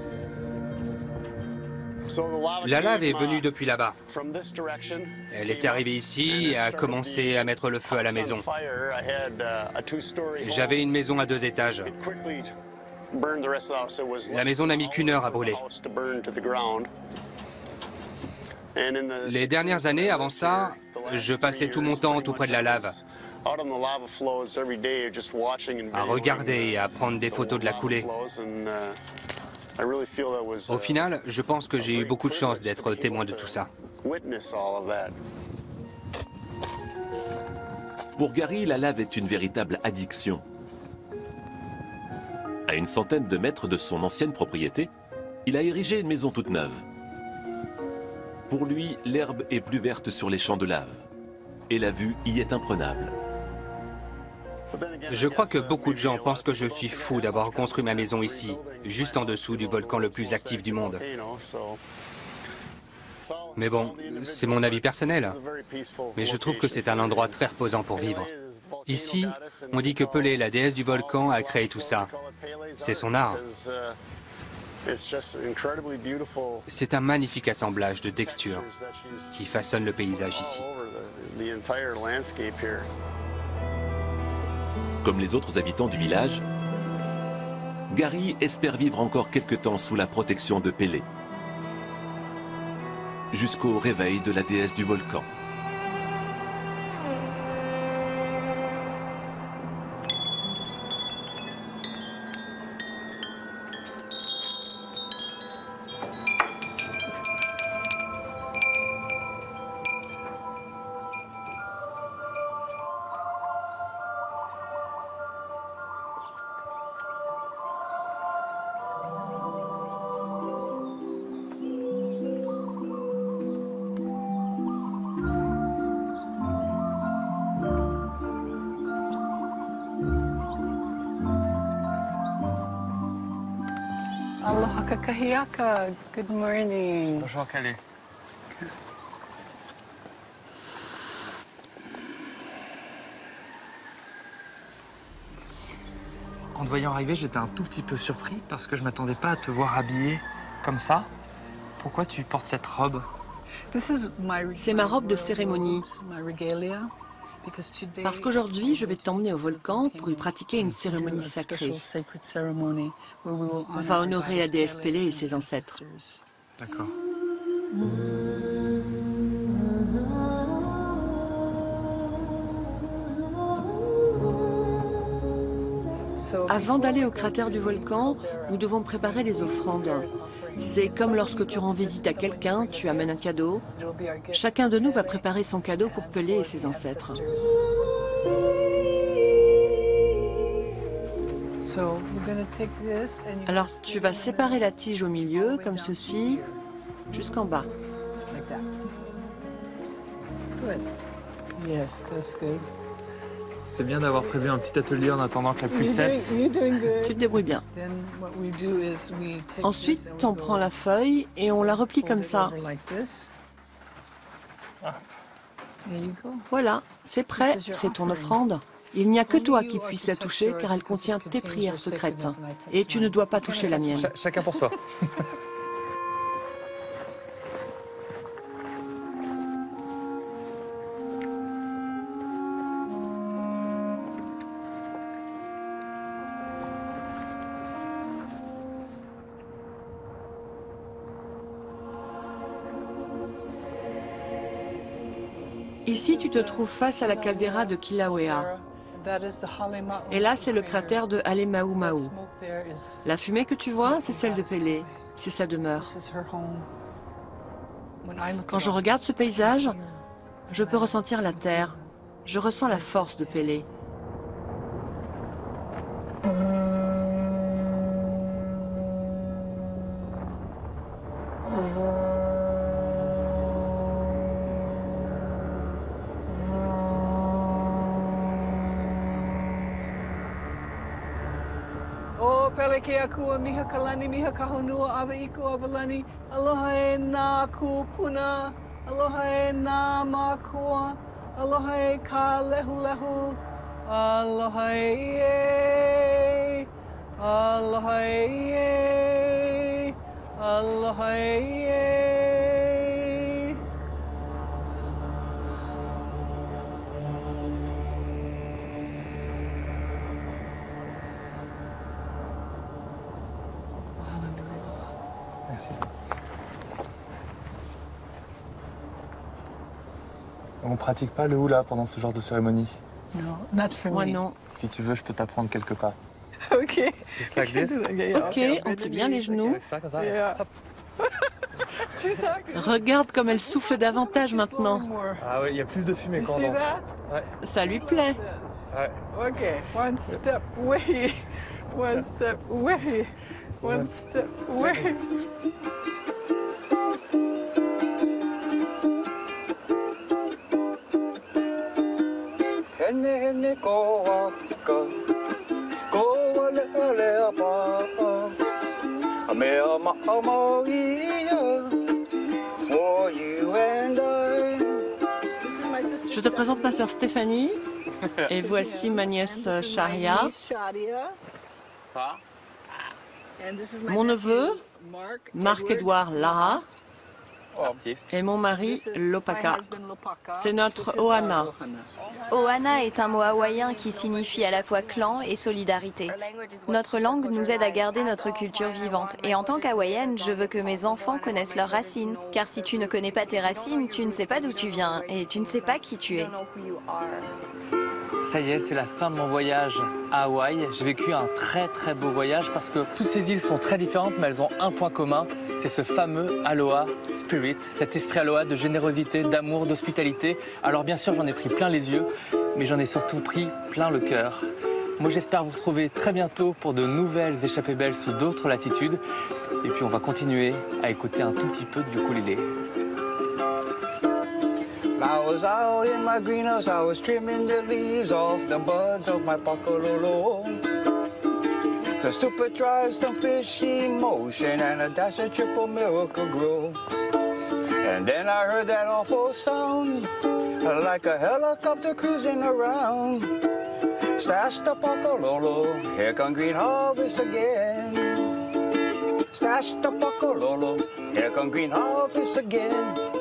La lave est venue depuis là-bas. Elle est arrivée ici et a commencé à mettre le feu à la maison. J'avais une maison à deux étages. La maison n'a mis qu'une heure à brûler. Les dernières années, avant ça, je passais tout mon temps tout près de la lave, à regarder et à prendre des photos de la coulée. Au final, je pense que j'ai eu beaucoup de chance d'être témoin de tout ça. Pour Gary, la lave est une véritable addiction. À une centaine de mètres de son ancienne propriété, il a érigé une maison toute neuve. Pour lui, l'herbe est plus verte sur les champs de lave. Et la vue y est imprenable. Je crois que beaucoup de gens pensent que je suis fou d'avoir construit ma maison ici, juste en dessous du volcan le plus actif du monde. Mais bon, c'est mon avis personnel. Mais je trouve que c'est un endroit très reposant pour vivre. Ici, on dit que Pelé, la déesse du volcan, a créé tout ça. C'est son art. C'est un magnifique assemblage de textures qui façonne le paysage ici. Comme les autres habitants du village, Gary espère vivre encore quelque temps sous la protection de Pelé, jusqu'au réveil de la déesse du volcan. Aloha kakahiaka. Good morning. Bonjour Calais. En te voyant arriver, j'étais un tout petit peu surpris parce que je m'attendais pas à te voir habillée comme ça. Pourquoi tu portes cette robe? C'est ma robe de cérémonie. Parce qu'aujourd'hui, je vais t'emmener au volcan pour y pratiquer une cérémonie sacrée. On va honorer la déesse Pelé et ses ancêtres. D'accord. Avant d'aller au cratère du volcan, nous devons préparer les offrandes. C'est comme lorsque tu rends visite à quelqu'un, tu amènes un cadeau. Chacun de nous va préparer son cadeau pour Pelé et ses ancêtres. Alors tu vas séparer la tige au milieu, comme ceci, jusqu'en bas. C'est bien d'avoir prévu un petit atelier en attendant que la pluie cesse. Tu te débrouilles bien. Ensuite, on prend la feuille et on la replie comme ça. Voilà, c'est prêt, c'est ton offrande. Il n'y a que toi qui puisses la toucher car elle contient tes prières secrètes. Et tu ne dois pas toucher la mienne. Ch- chacun pour soi. Ici, tu te trouves face à la caldeira de Kilauea. Et là, c'est le cratère de Halemaumau. La fumée que tu vois, c'est celle de Pelé. C'est sa demeure. Quand je regarde ce paysage, je peux ressentir la terre. Je ressens la force de Pelé. Kapele ke akua miha kalani miha kahonua awa iko avalani. Aloha e nā kupuna. Aloha e nā mākua. Aloha e ka lehu lehu. Aloha e ie. Aloha e ie. Aloha e ie. Merci. On pratique pas le hula pendant ce genre de cérémonie. No, not for Moi me. non. Si tu veux, je peux t'apprendre quelques pas. Ok. It's like this. Ok, on plie bien les genoux. Avec ça, comme ça. Yeah. Hop. Regarde comme elle souffle davantage maintenant. Ah ouais, il y a plus de fumée You quand on see danse. that? Ouais. Ça lui plaît. Ouais. Okay, one step way, one step way, one step way. Hene hene koa ka, koa lea lea pa, a mea ma'a mauia, for you and I. Je te présente ma sœur Stéphanie. Et voici ma nièce Sharia. Ça. Mon neveu, Marc-Édouard Lara. Artiste. Et mon mari, Lopaka. C'est notre Ohana. Ohana est un mot hawaïen qui signifie à la fois clan et solidarité. Notre langue nous aide à garder notre culture vivante. Et en tant qu'hawaïenne, je veux que mes enfants connaissent leurs racines. Car si tu ne connais pas tes racines, tu ne sais pas d'où tu viens et tu ne sais pas qui tu es. Ça y est, c'est la fin de mon voyage à Hawaï. J'ai vécu un très très beau voyage parce que toutes ces îles sont très différentes, mais elles ont un point commun. C'est ce fameux Aloha Spirit, cet esprit Aloha de générosité, d'amour, d'hospitalité. Alors bien sûr, j'en ai pris plein les yeux, mais j'en ai surtout pris plein le cœur. Moi, j'espère vous retrouver très bientôt pour de nouvelles échappées belles sous d'autres latitudes. Et puis, on va continuer à écouter un tout petit peu du ukulélé. I was out in my greenhouse, I was trimming the leaves off the buds of my pakalolo. The stupid tries some fishy motion and a dash of triple miracle grow. And then I heard that awful sound, like a helicopter cruising around. Stash the pakalolo, here come green harvest again. Stash the pakalolo, here come green harvest again.